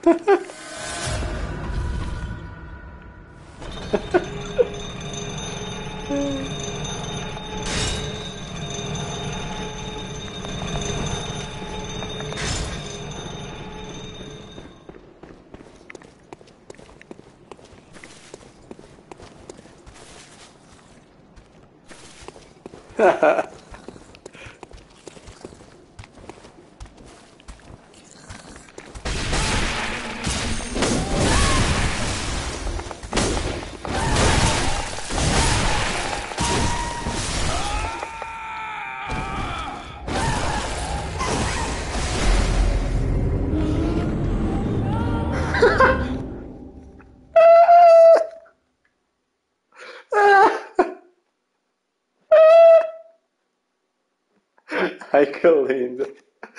Ai, que lindo.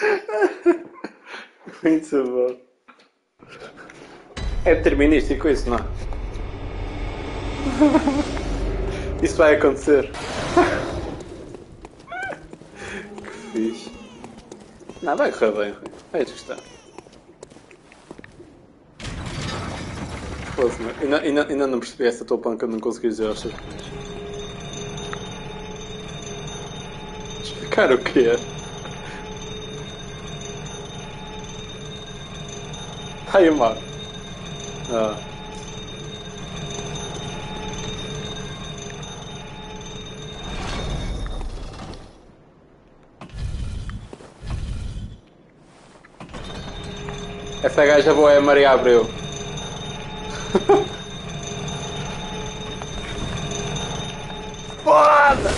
Muito bom. É determinístico isso, não é? Isso vai acontecer. Que fixe. Não, vai correr bem, Rui. Vais gostar. Foda-se, ainda não percebi essa tua panca, não consegui dizer aos seus pais. Explicar o que é? Ai, amor. Ah. Essa gaja boa é a Maria Abreu. Foda!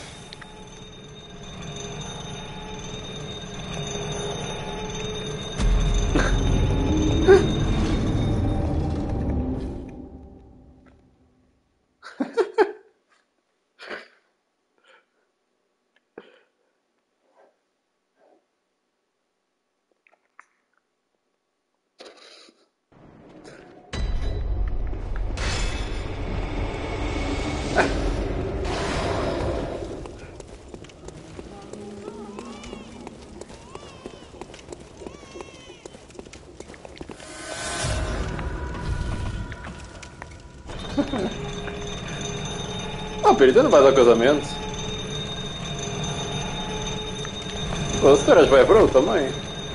Oh, Pedro, tu não vais ao casamento? Pô, se tu eras bem bro também.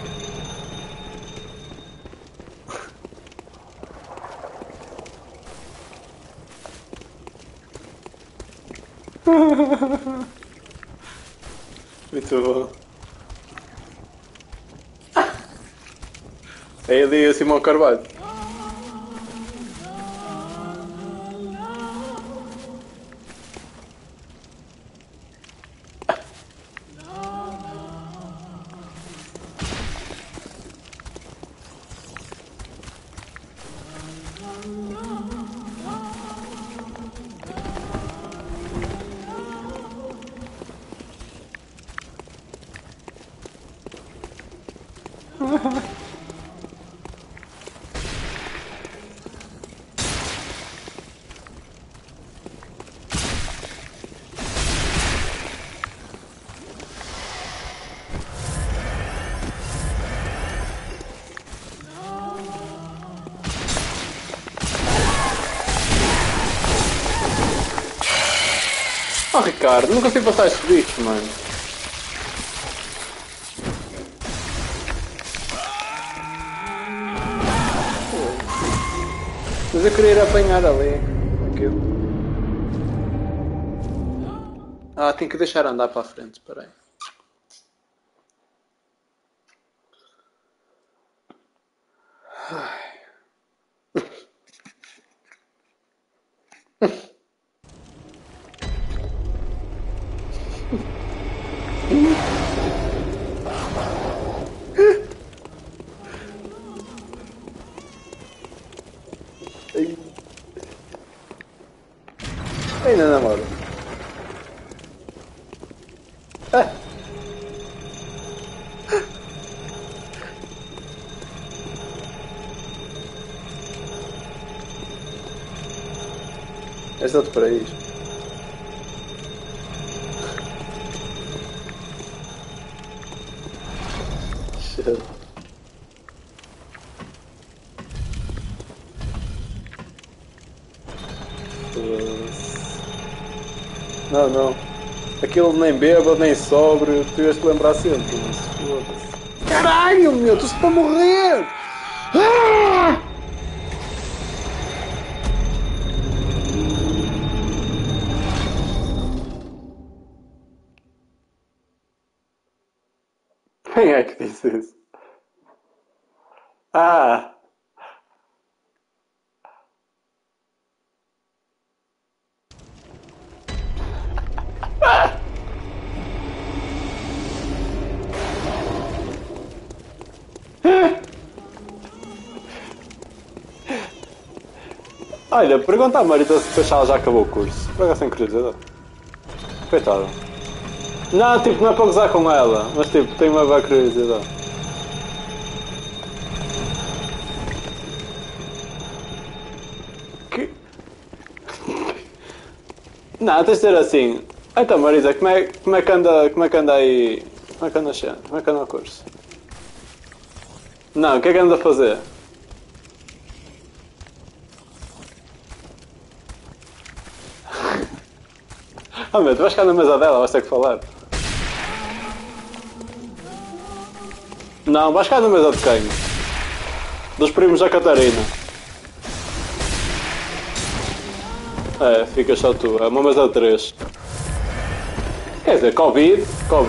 Muito bom. É ali o Simão Carvalho. Oh, Ricardo, não consigo passar estes bichos, mano. Mas eu queria ir apanhar ali. Aquilo. Ah, tenho que deixar andar para a frente, espera aí. Ainda namoro. Ah. És outro paraíso. Não, não. Aquilo nem bêbado, nem sóbrio, tu ias te lembrar sempre, mas foda-se. Caralho, meu, tu estás para morrer! Ah! Quem é que disse isso? Ah! Olha, pergunta à Marita se ela já acabou o curso. Por acaso sem curiosidade. Coitada. Não, tipo, não é para gozar com ela, mas tipo, tenho uma boa curiosidade. Que... Não, tens de dizer assim. Então Marisa, como é que anda aí? Como é que anda a cena? Como é que anda o curso? Não, o que é que anda a fazer? Oh meu, tu vais ficar na mesa dela, vais ter que falar. Não, vais ficar na mesa de quem? Dos primos da Catarina. É, fica só tu, é uma mesa de 3. Quer dizer, Covid.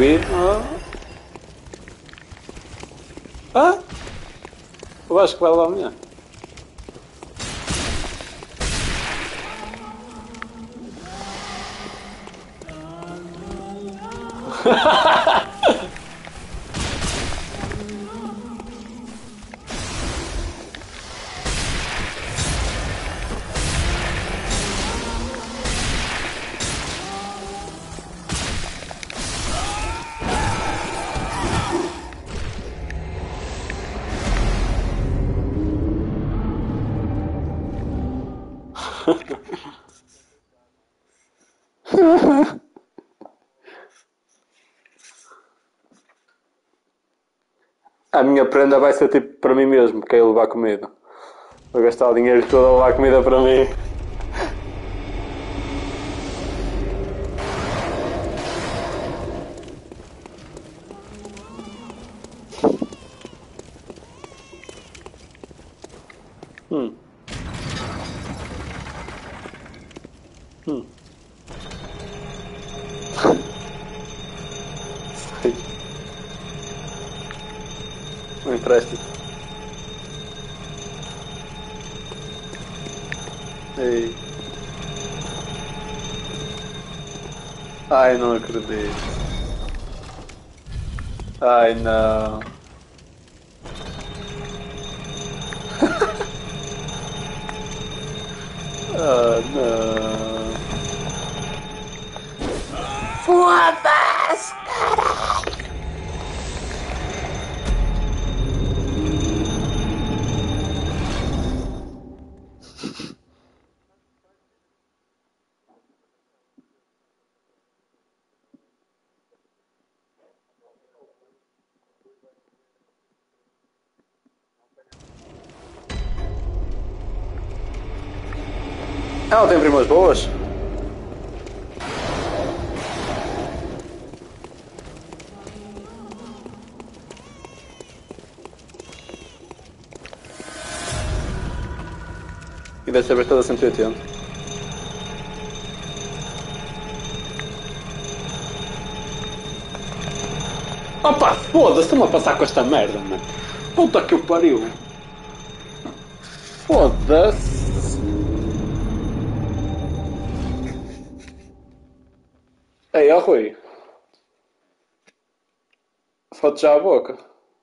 Ah? Eu acho que vai lá amanhã. A minha prenda vai ser tipo para mim mesmo, que é levar comida. Vou gastar o dinheiro todo a levar comida para mim. Sei. Um empréstimo. Ei. Ai, não acredito. Ai, não. Ah, não. Foda-se, caralho! Ela tem primas boas? E desta vez toda 180. Opa, foda-se, estou-me a passar com esta merda, mano. Puta que o pariu. Foda-se. Ei, ó Rui. Foto já a boca.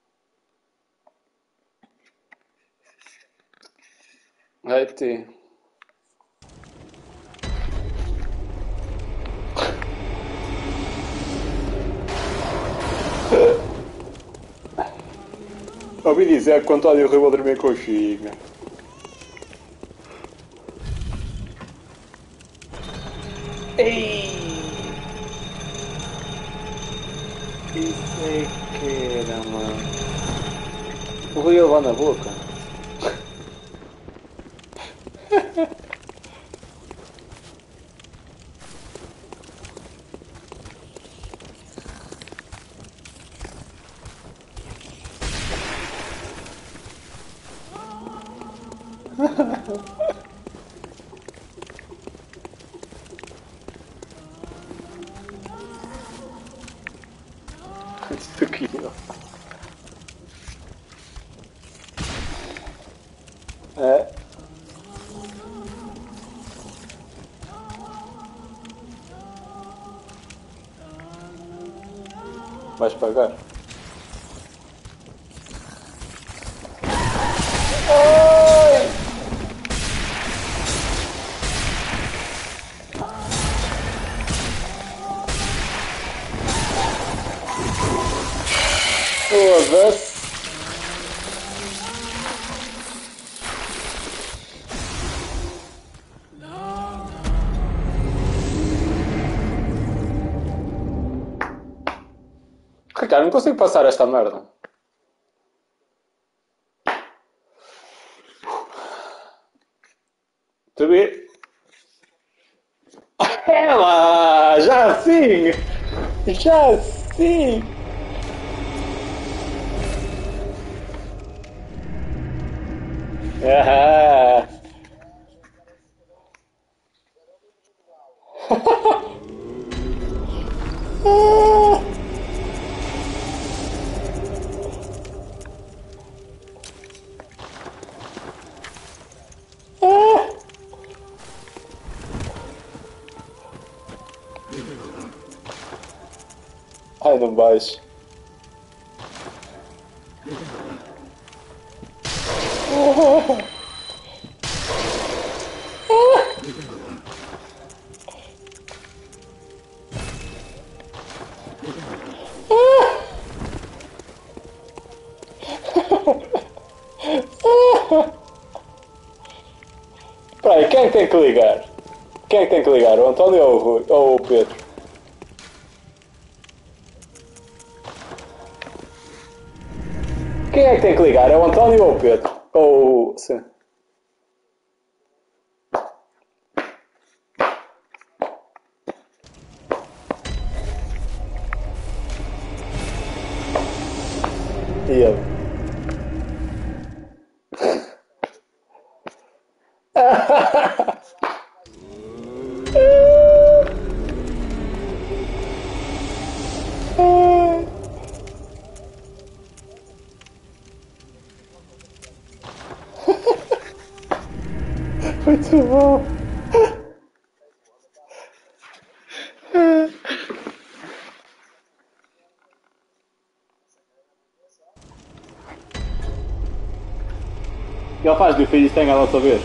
Ai, ti. Ouvi dizer que o António Rui vai dormir com a filha. Ei! Isso é que era, mano. O Rui ia levar na boca. Isto aqui, ó. É. Vais pagar? Ai! Foda-se! Ricardo, não consigo passar esta merda. Tu vê? É lá! Já sim! Já sim! Ah. Ai, não vais. Espera aí, quem é que tem que ligar? Quem é que tem que ligar? O António ou o Rui? Ou o Pedro? Quem é que tem que ligar? É o António ou o Pedro? Ou... Sim. E ele? Muito bom. Ele faz do filho e tem ela a saber.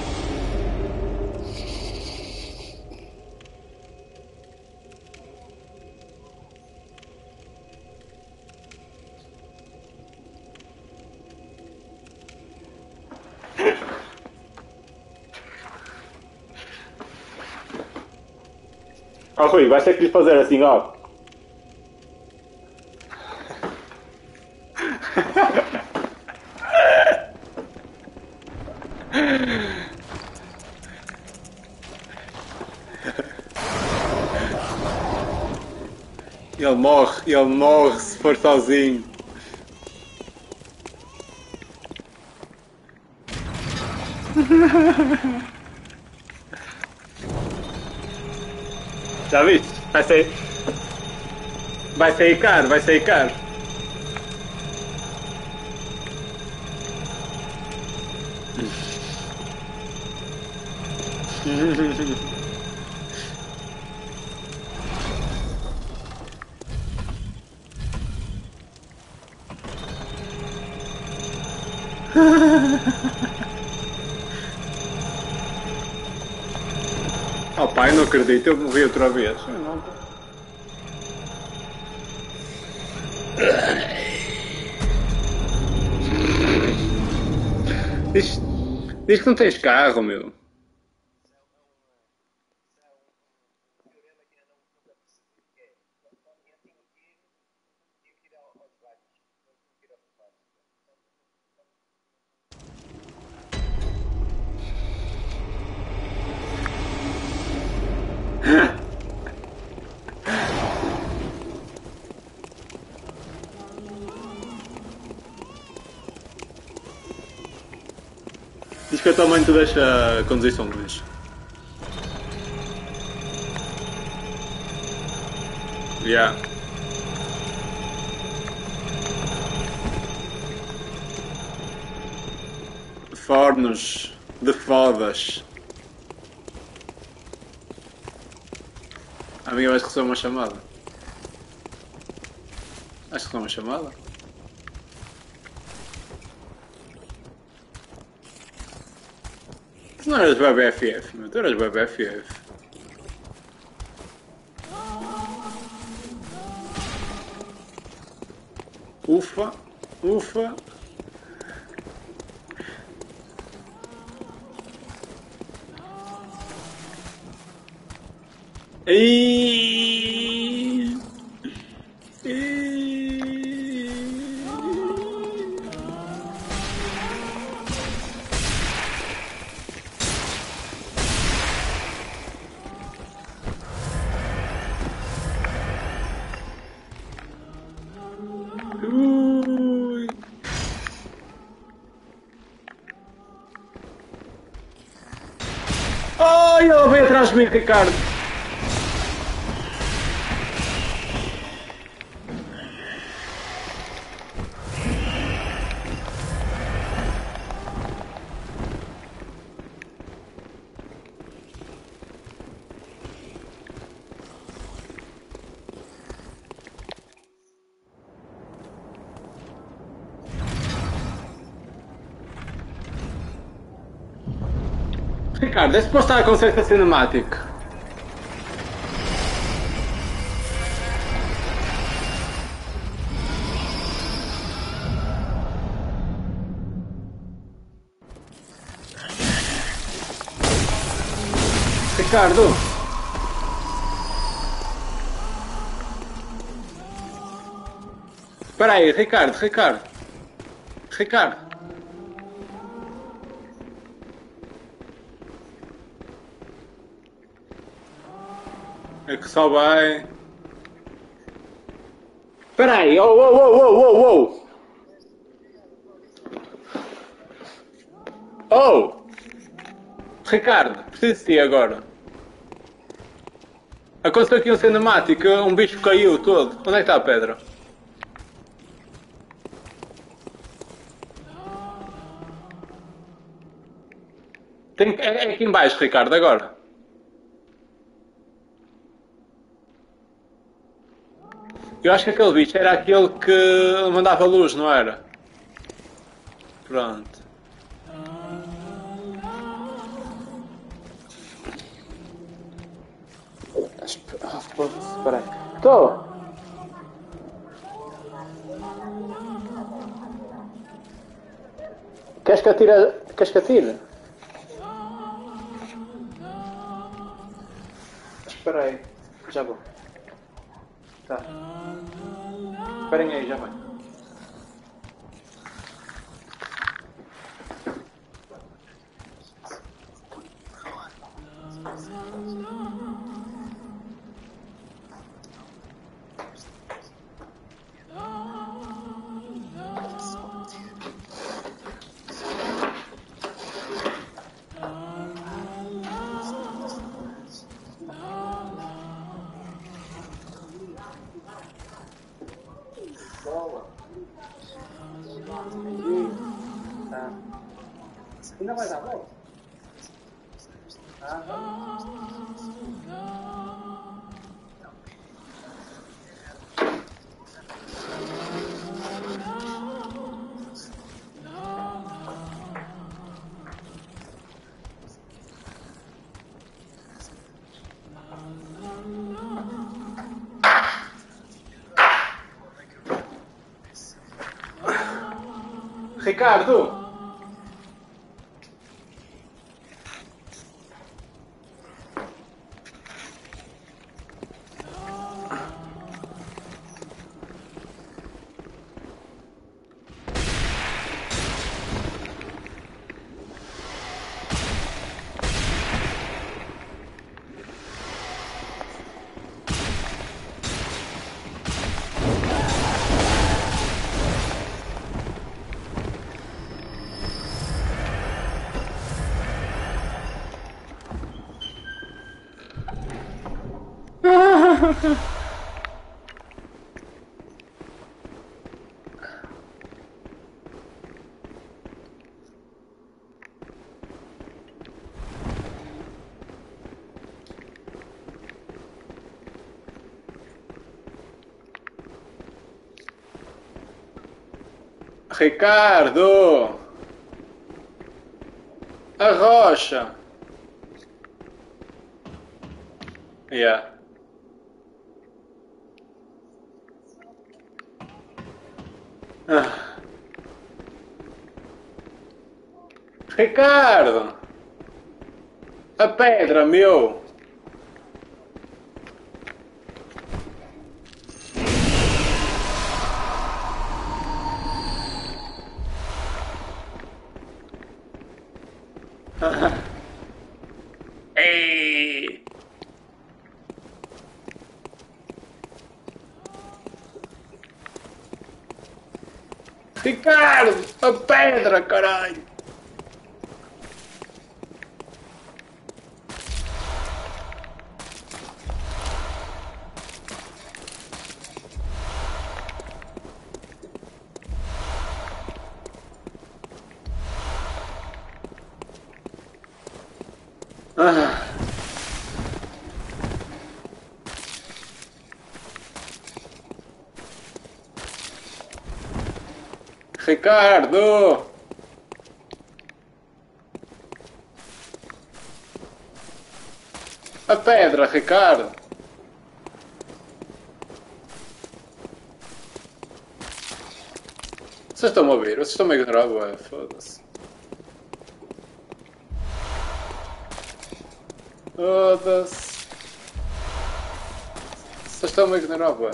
Ó Rui, vais ter que lhe fazer assim, ó. Ele morre se for sozinho. Já viste? Vai sair caro, vai sair caro. Oh pai, não acredito, eu morri outra vez. Eu não... Diz que não tens carro, meu. Diz que a tua mãe te deixa conduzir sanduíche. Yeah. Fornos de fodas. A minha vais receber uma chamada. Acho que é uma chamada. Tu não eras web FF, meu. Tu eras web FF. Ufa, ufa. Ei. Ui. Ai, ela veio atrás de mim, Ricardo. Ricardo, é suposto estar a conceito cinemático. Ricardo. Espera aí, Ricardo. É que só vai. Espera aí, oh. Oh! Ricardo, preciso de ti agora. Aconteceu aqui um cinemático, um bicho caiu todo. Onde é que está a pedra? É aqui embaixo, Ricardo, agora. Eu acho que aquele bicho era aquele que mandava luz, não era? Pronto. Espera aí. Estou! Queres que atire? Espera aí. Já vou. Tá. Esperem aí, já vai. Ainda vai dar volta? Ricardo! Ricardo! A rocha! Yeah. Ah. Ricardo! A pedra, meu! Ei! Ricardo! A pedra, caralho! Ah. Ricardo! A pedra, Ricardo! Vocês estão a ouvir? Vocês estão a ignorar, ué, foda-se. Foda-se. Vocês estão a ignorar, ué.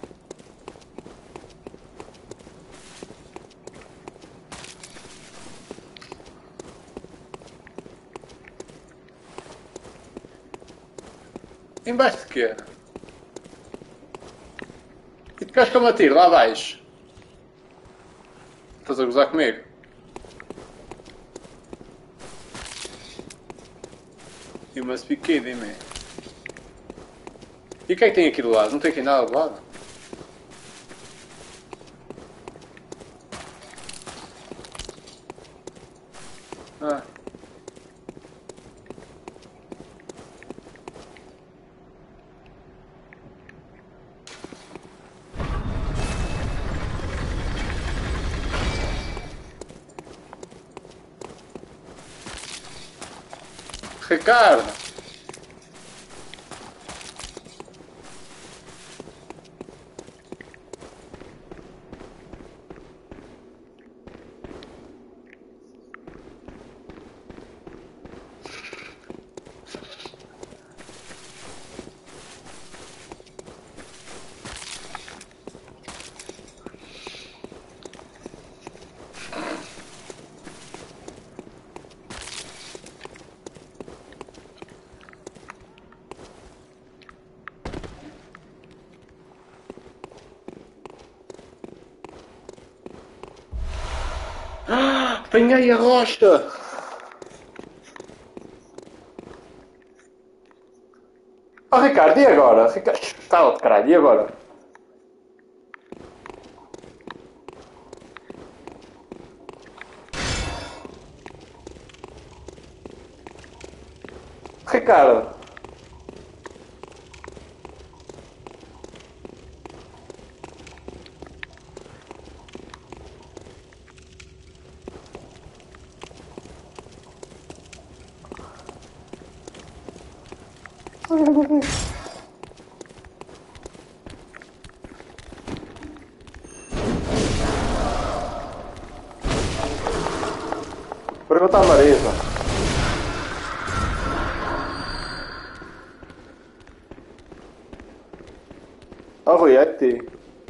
Embaixo de quê? E tu queres que eu me atire lá abaixo? Estás a gozar comigo? You must be kidding me. E o que é que tem aqui do lado? Não tem aqui nada do lado? Ah. Ricardo! Apanhei a rocha! Oh Ricardo, e agora? Ricardo, cala-te caralho, e agora? Ricardo! Pergunta à Marisa. Oh Rui, é de ti.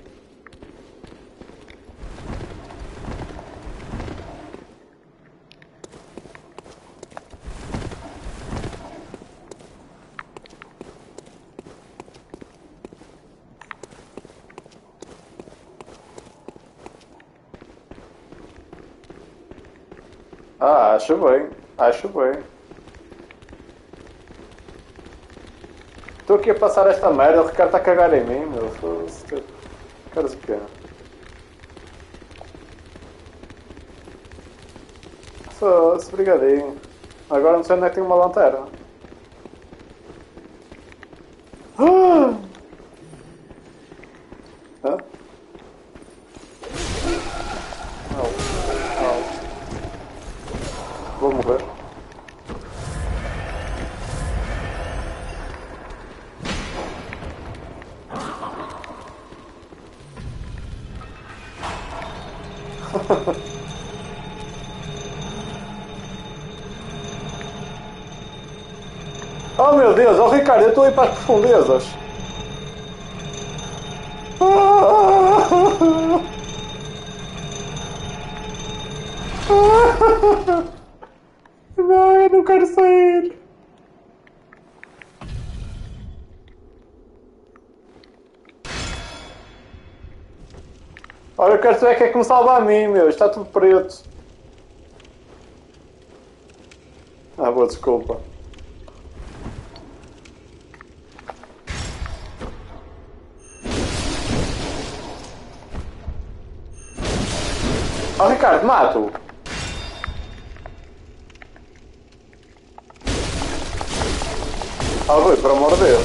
Ah, acho bem. Acho bem. Estou aqui a passar esta merda, o Ricardo está a cagar em mim, meu. Queres o quê? Fosse, brigadinho. Agora não sei onde é que tem uma lanterna. Ah! Hã? Não. Vou morrer. Oh meu Deus, oh Ricardo, eu estou a ir para as profundezas. Não, eu não quero sair. Olha, eu quero saber que é que me salva a mim, meu. Está tudo preto. Ah, boa desculpa. Oh, Ricardo, mato-o. Oh, Rui, por amor de Deus.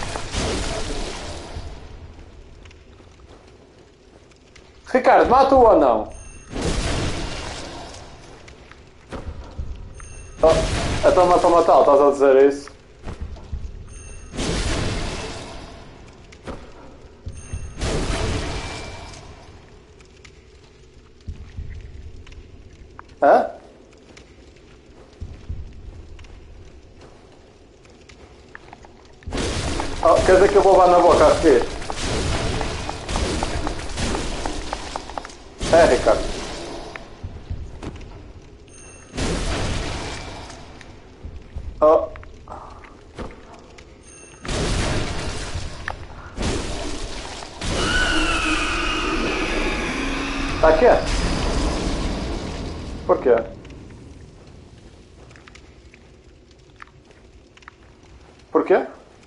Ricardo, mato-o ou não? Oh, então mata uma tal, estás a dizer isso? Hã? Oh, quer dizer que eu vou levar na boca a seguir? É, Ricardo. Oh. Tá quieto? Por quê? Por quê?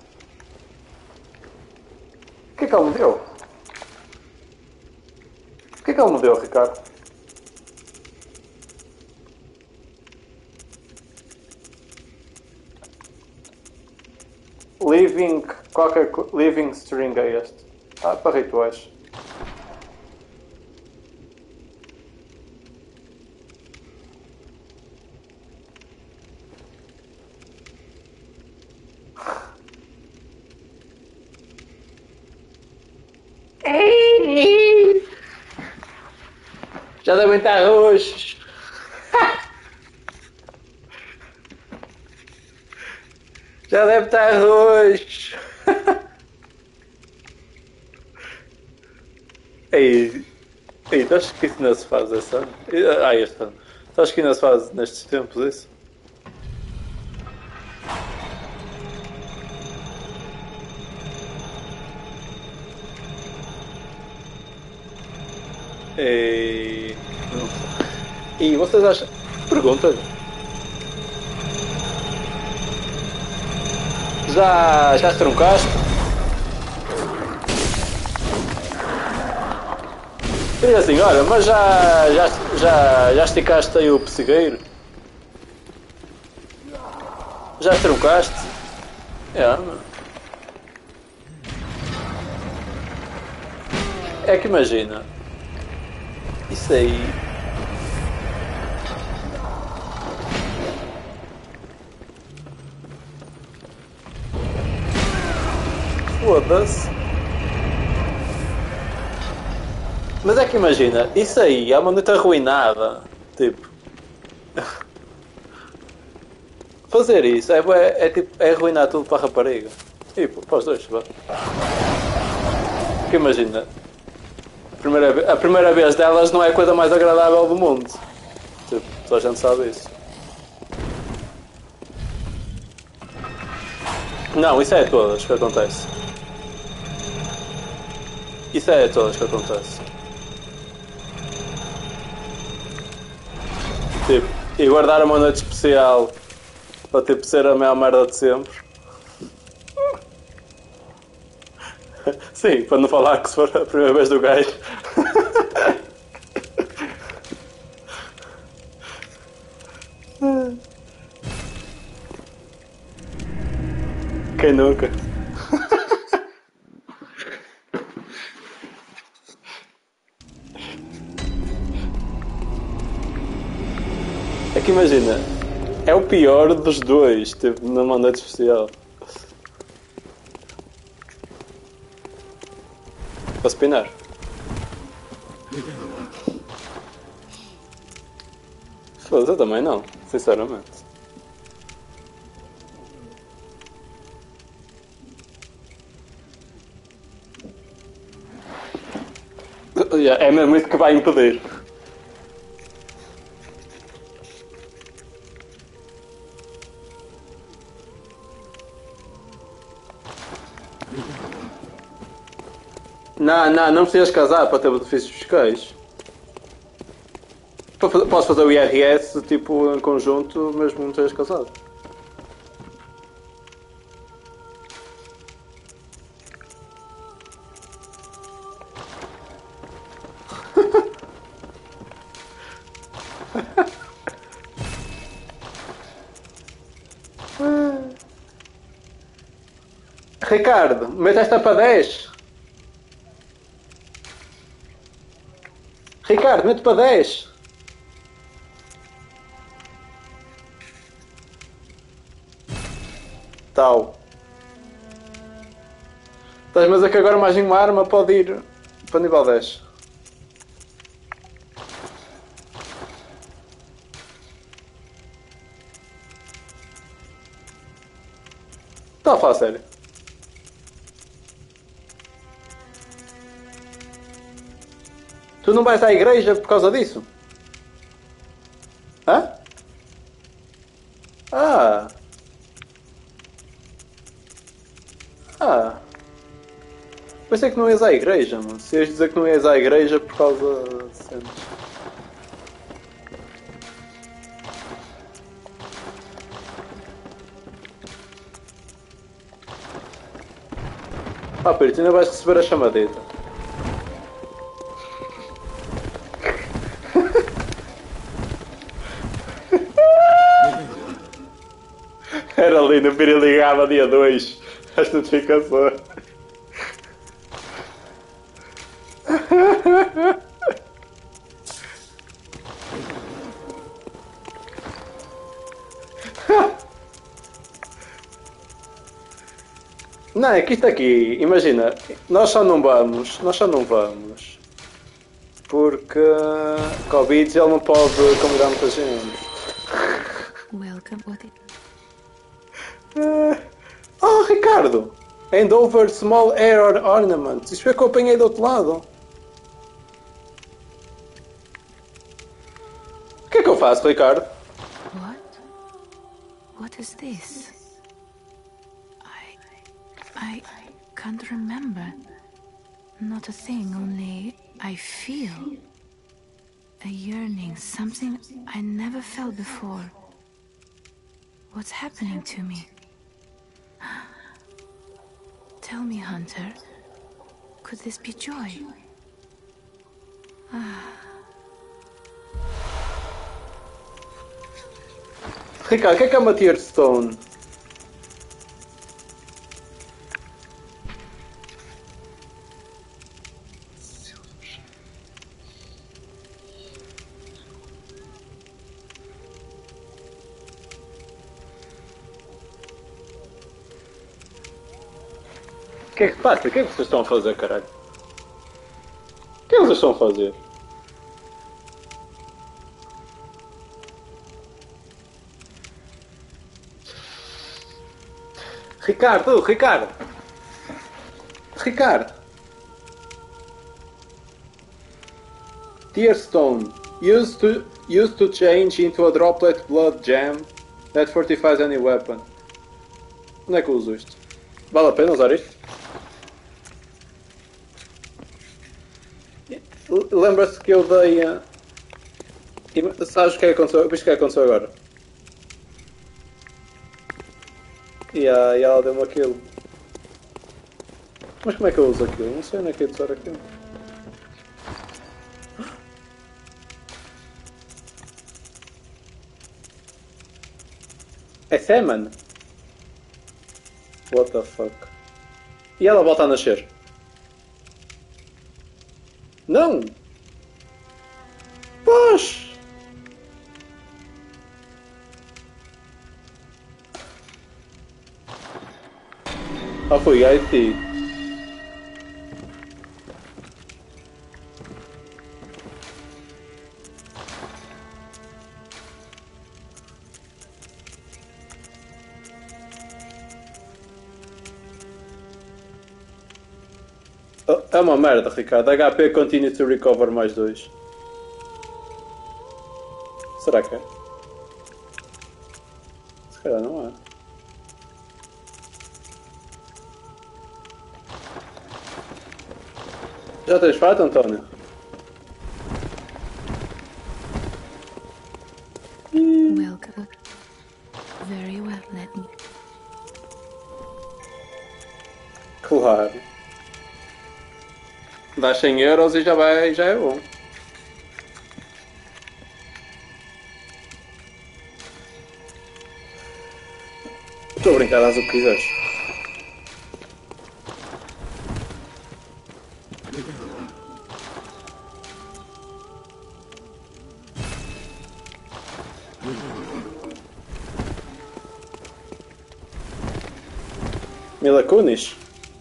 O que é que ele me deu? O que é que ele me deu, Ricardo? Living... Living string é este. Ah, para rituais. Já devem estar roxos. Já deve estar roxo. Ei, tu achas que isso não se faz este ano? Ah, este ano. Tu achas que ainda se faz nestes tempos isso? E vocês acham... Pergunta. Já se truncaste? E assim, olha, mas já esticaste aí o pessegueiro? Já se truncaste? É que imagina. Isso aí... Foda-se. Mas é que imagina, isso aí é uma noite arruinada. Tipo... Fazer isso é arruinar tudo para a rapariga. Tipo, para os dois, vá. Porque imagina... A primeira vez delas não é a coisa mais agradável do mundo. Tipo, toda a gente sabe isso. Não, isso é a todas que acontece. Isso é a todas que acontece. Tipo, e guardar uma noite especial para tipo ser a maior merda de sempre. Sim, para não falar que se for a primeira vez do gajo. Quem nunca? É que imagina, é o pior dos dois, tipo, na mandante especial. Posso pinar? Foda-se, eu também não, sinceramente. É mesmo isso que vai impedir. Não precisas casar para ter benefícios fiscais. Posso fazer o IRS tipo em conjunto, mesmo não estejas casado. Ricardo, mete esta para 10. Ricardo, mete para 10. Tal. Estás-me a dizer que agora mais uma arma pode ir para nível 10. Está a falar sério? Tu não vais à igreja por causa disso? Hã? Ah. Ah. Pensei que não ias à igreja, mano. Se ias dizer que não ias à igreja por causa de cenas. Ah, Pedro, tu ainda vais receber a chamadeta. Era ali no Piri ligava dia 2 as notificações. Não, é que isto aqui, imagina, nós só não vamos, porque Covid ele não pode convidar muita gente. Welcome, what it... Oh, Ricardo! Hand over small air ornaments. Isto foi que eu apanhei do outro lado. O que é que eu faço, Ricardo? What? What is this? I can't remember. Not a thing, only I feel a yearning, something I never felt before. What's happening to me? Tell me, Hunter, could this be joy? Ricardo, o que é uma Tear Stone? O que é que passa? O que é que vocês estão a fazer, caralho? O que é que vocês estão a fazer? Ricardo! Tear Stone. Used to change into a droplet blood gem that fortifies any weapon. Onde é que eu uso isto? Vale a pena usar isto? Lembra-se que eu dei... Sabes o que é que aconteceu? Viste o que é que aconteceu agora? E ela deu-me aquilo. Mas como é que eu uso aquilo? Não sei onde é que é de usar aquilo. É Seman? What the fuck? E ela volta a nascer? Não! Pois! Ah, foi Haiti. É uma merda, Ricardo. HP continue to recover mais 2. Será que é? Se calhar não é. Já tens fato, António? Well, good. Very well, let me. Claro. Dá 100 euros e já é bom. Estou a brincar, dás o que quiseres. Mila Kunis?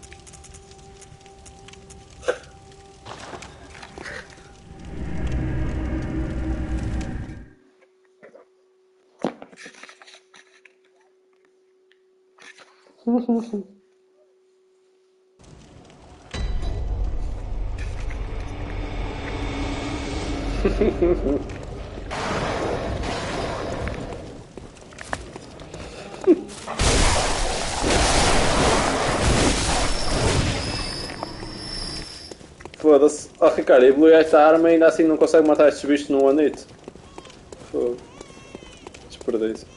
Foda-se. Oh, Ricardo, evolui esta arma e ainda assim não consegue matar estes bichos num anito. Foda-se. Desperdício.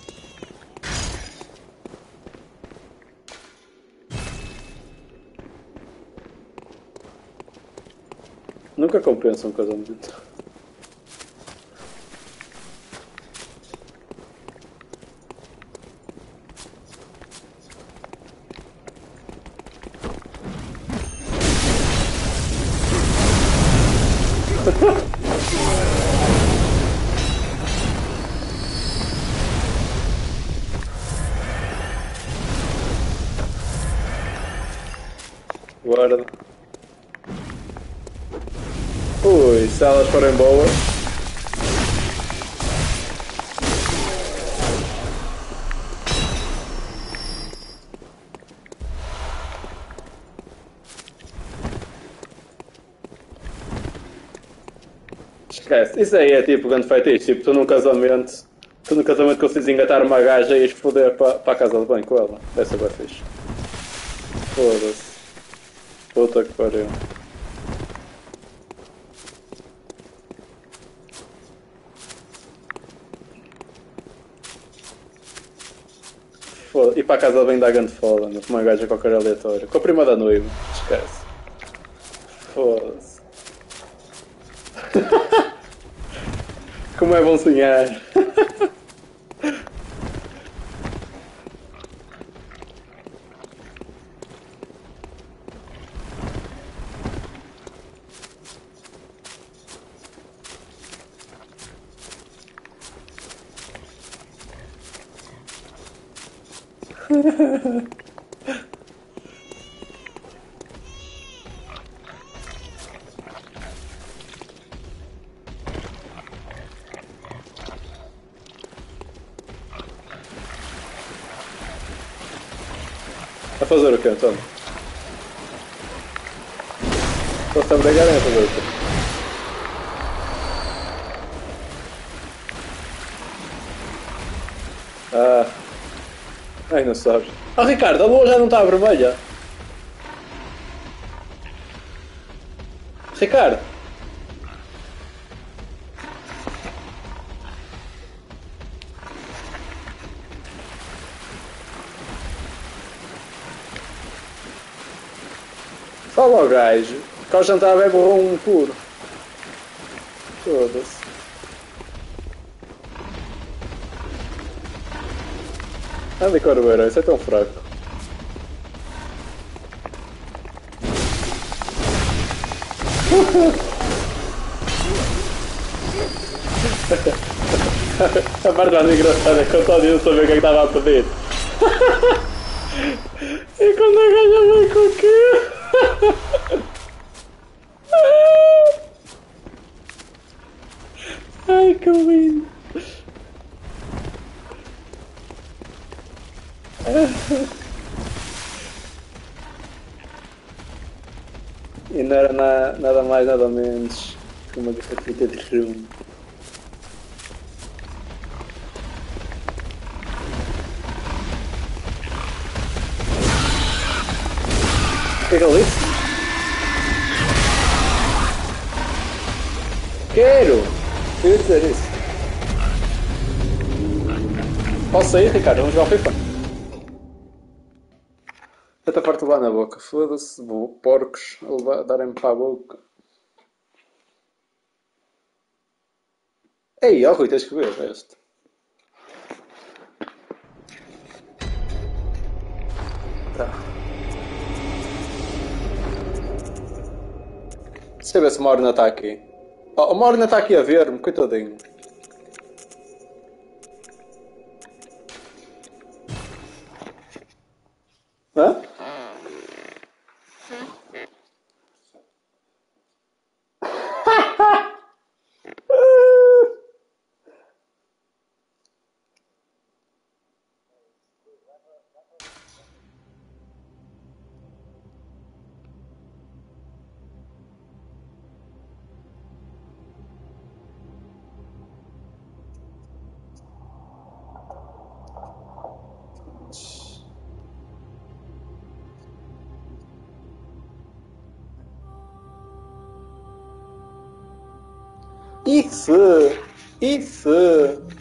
Nunca compensa um casamento. Guarda. Ui, se elas forem boas. Esquece, isso aí é tipo grande feitiço, tipo, tu num casamento consegues engatar uma gaja e ias foder para a casa de banho com ela. Deve ser bem fixe. Foda-se. Puta que pariu. Foda. E para a casa de banho dá grande foda, né? Com uma gaja qualquer aleatória. Com a prima da noiva, esquece. Foda-se. Como é bom sonhar. A fazer o quê, António? Posso brigar a fazer o quê? Ah. Ai, não sabes. Ah, Ricardo, a lua já não está vermelha. Ricardo. Olha o gajo. Que ao jantar bebe rum puro. Foda-se. Anda, Corbeiro, isso é tão fraco. A parte mais engraçada é que eu só disse saber o que é que estava a pedir. E quando a gaja vem com o quê? Ai, que lindo. E não era nada mais, nada menos que uma garrafita de rum. O que é que ele disse? Quero! Eu ia dizer isso. Posso sair, Ricardo? Vamos jogar o FIFA? Tanta parte lá na boca. Foda-se, porcos a darem-me para a boca. Ei, ó Rui, tens que ver este. Tá. Deixa eu ver se o Mauro ainda está aqui. Oh, o Mauro ainda está aqui a ver-me, coitadinho. Hã? Isso!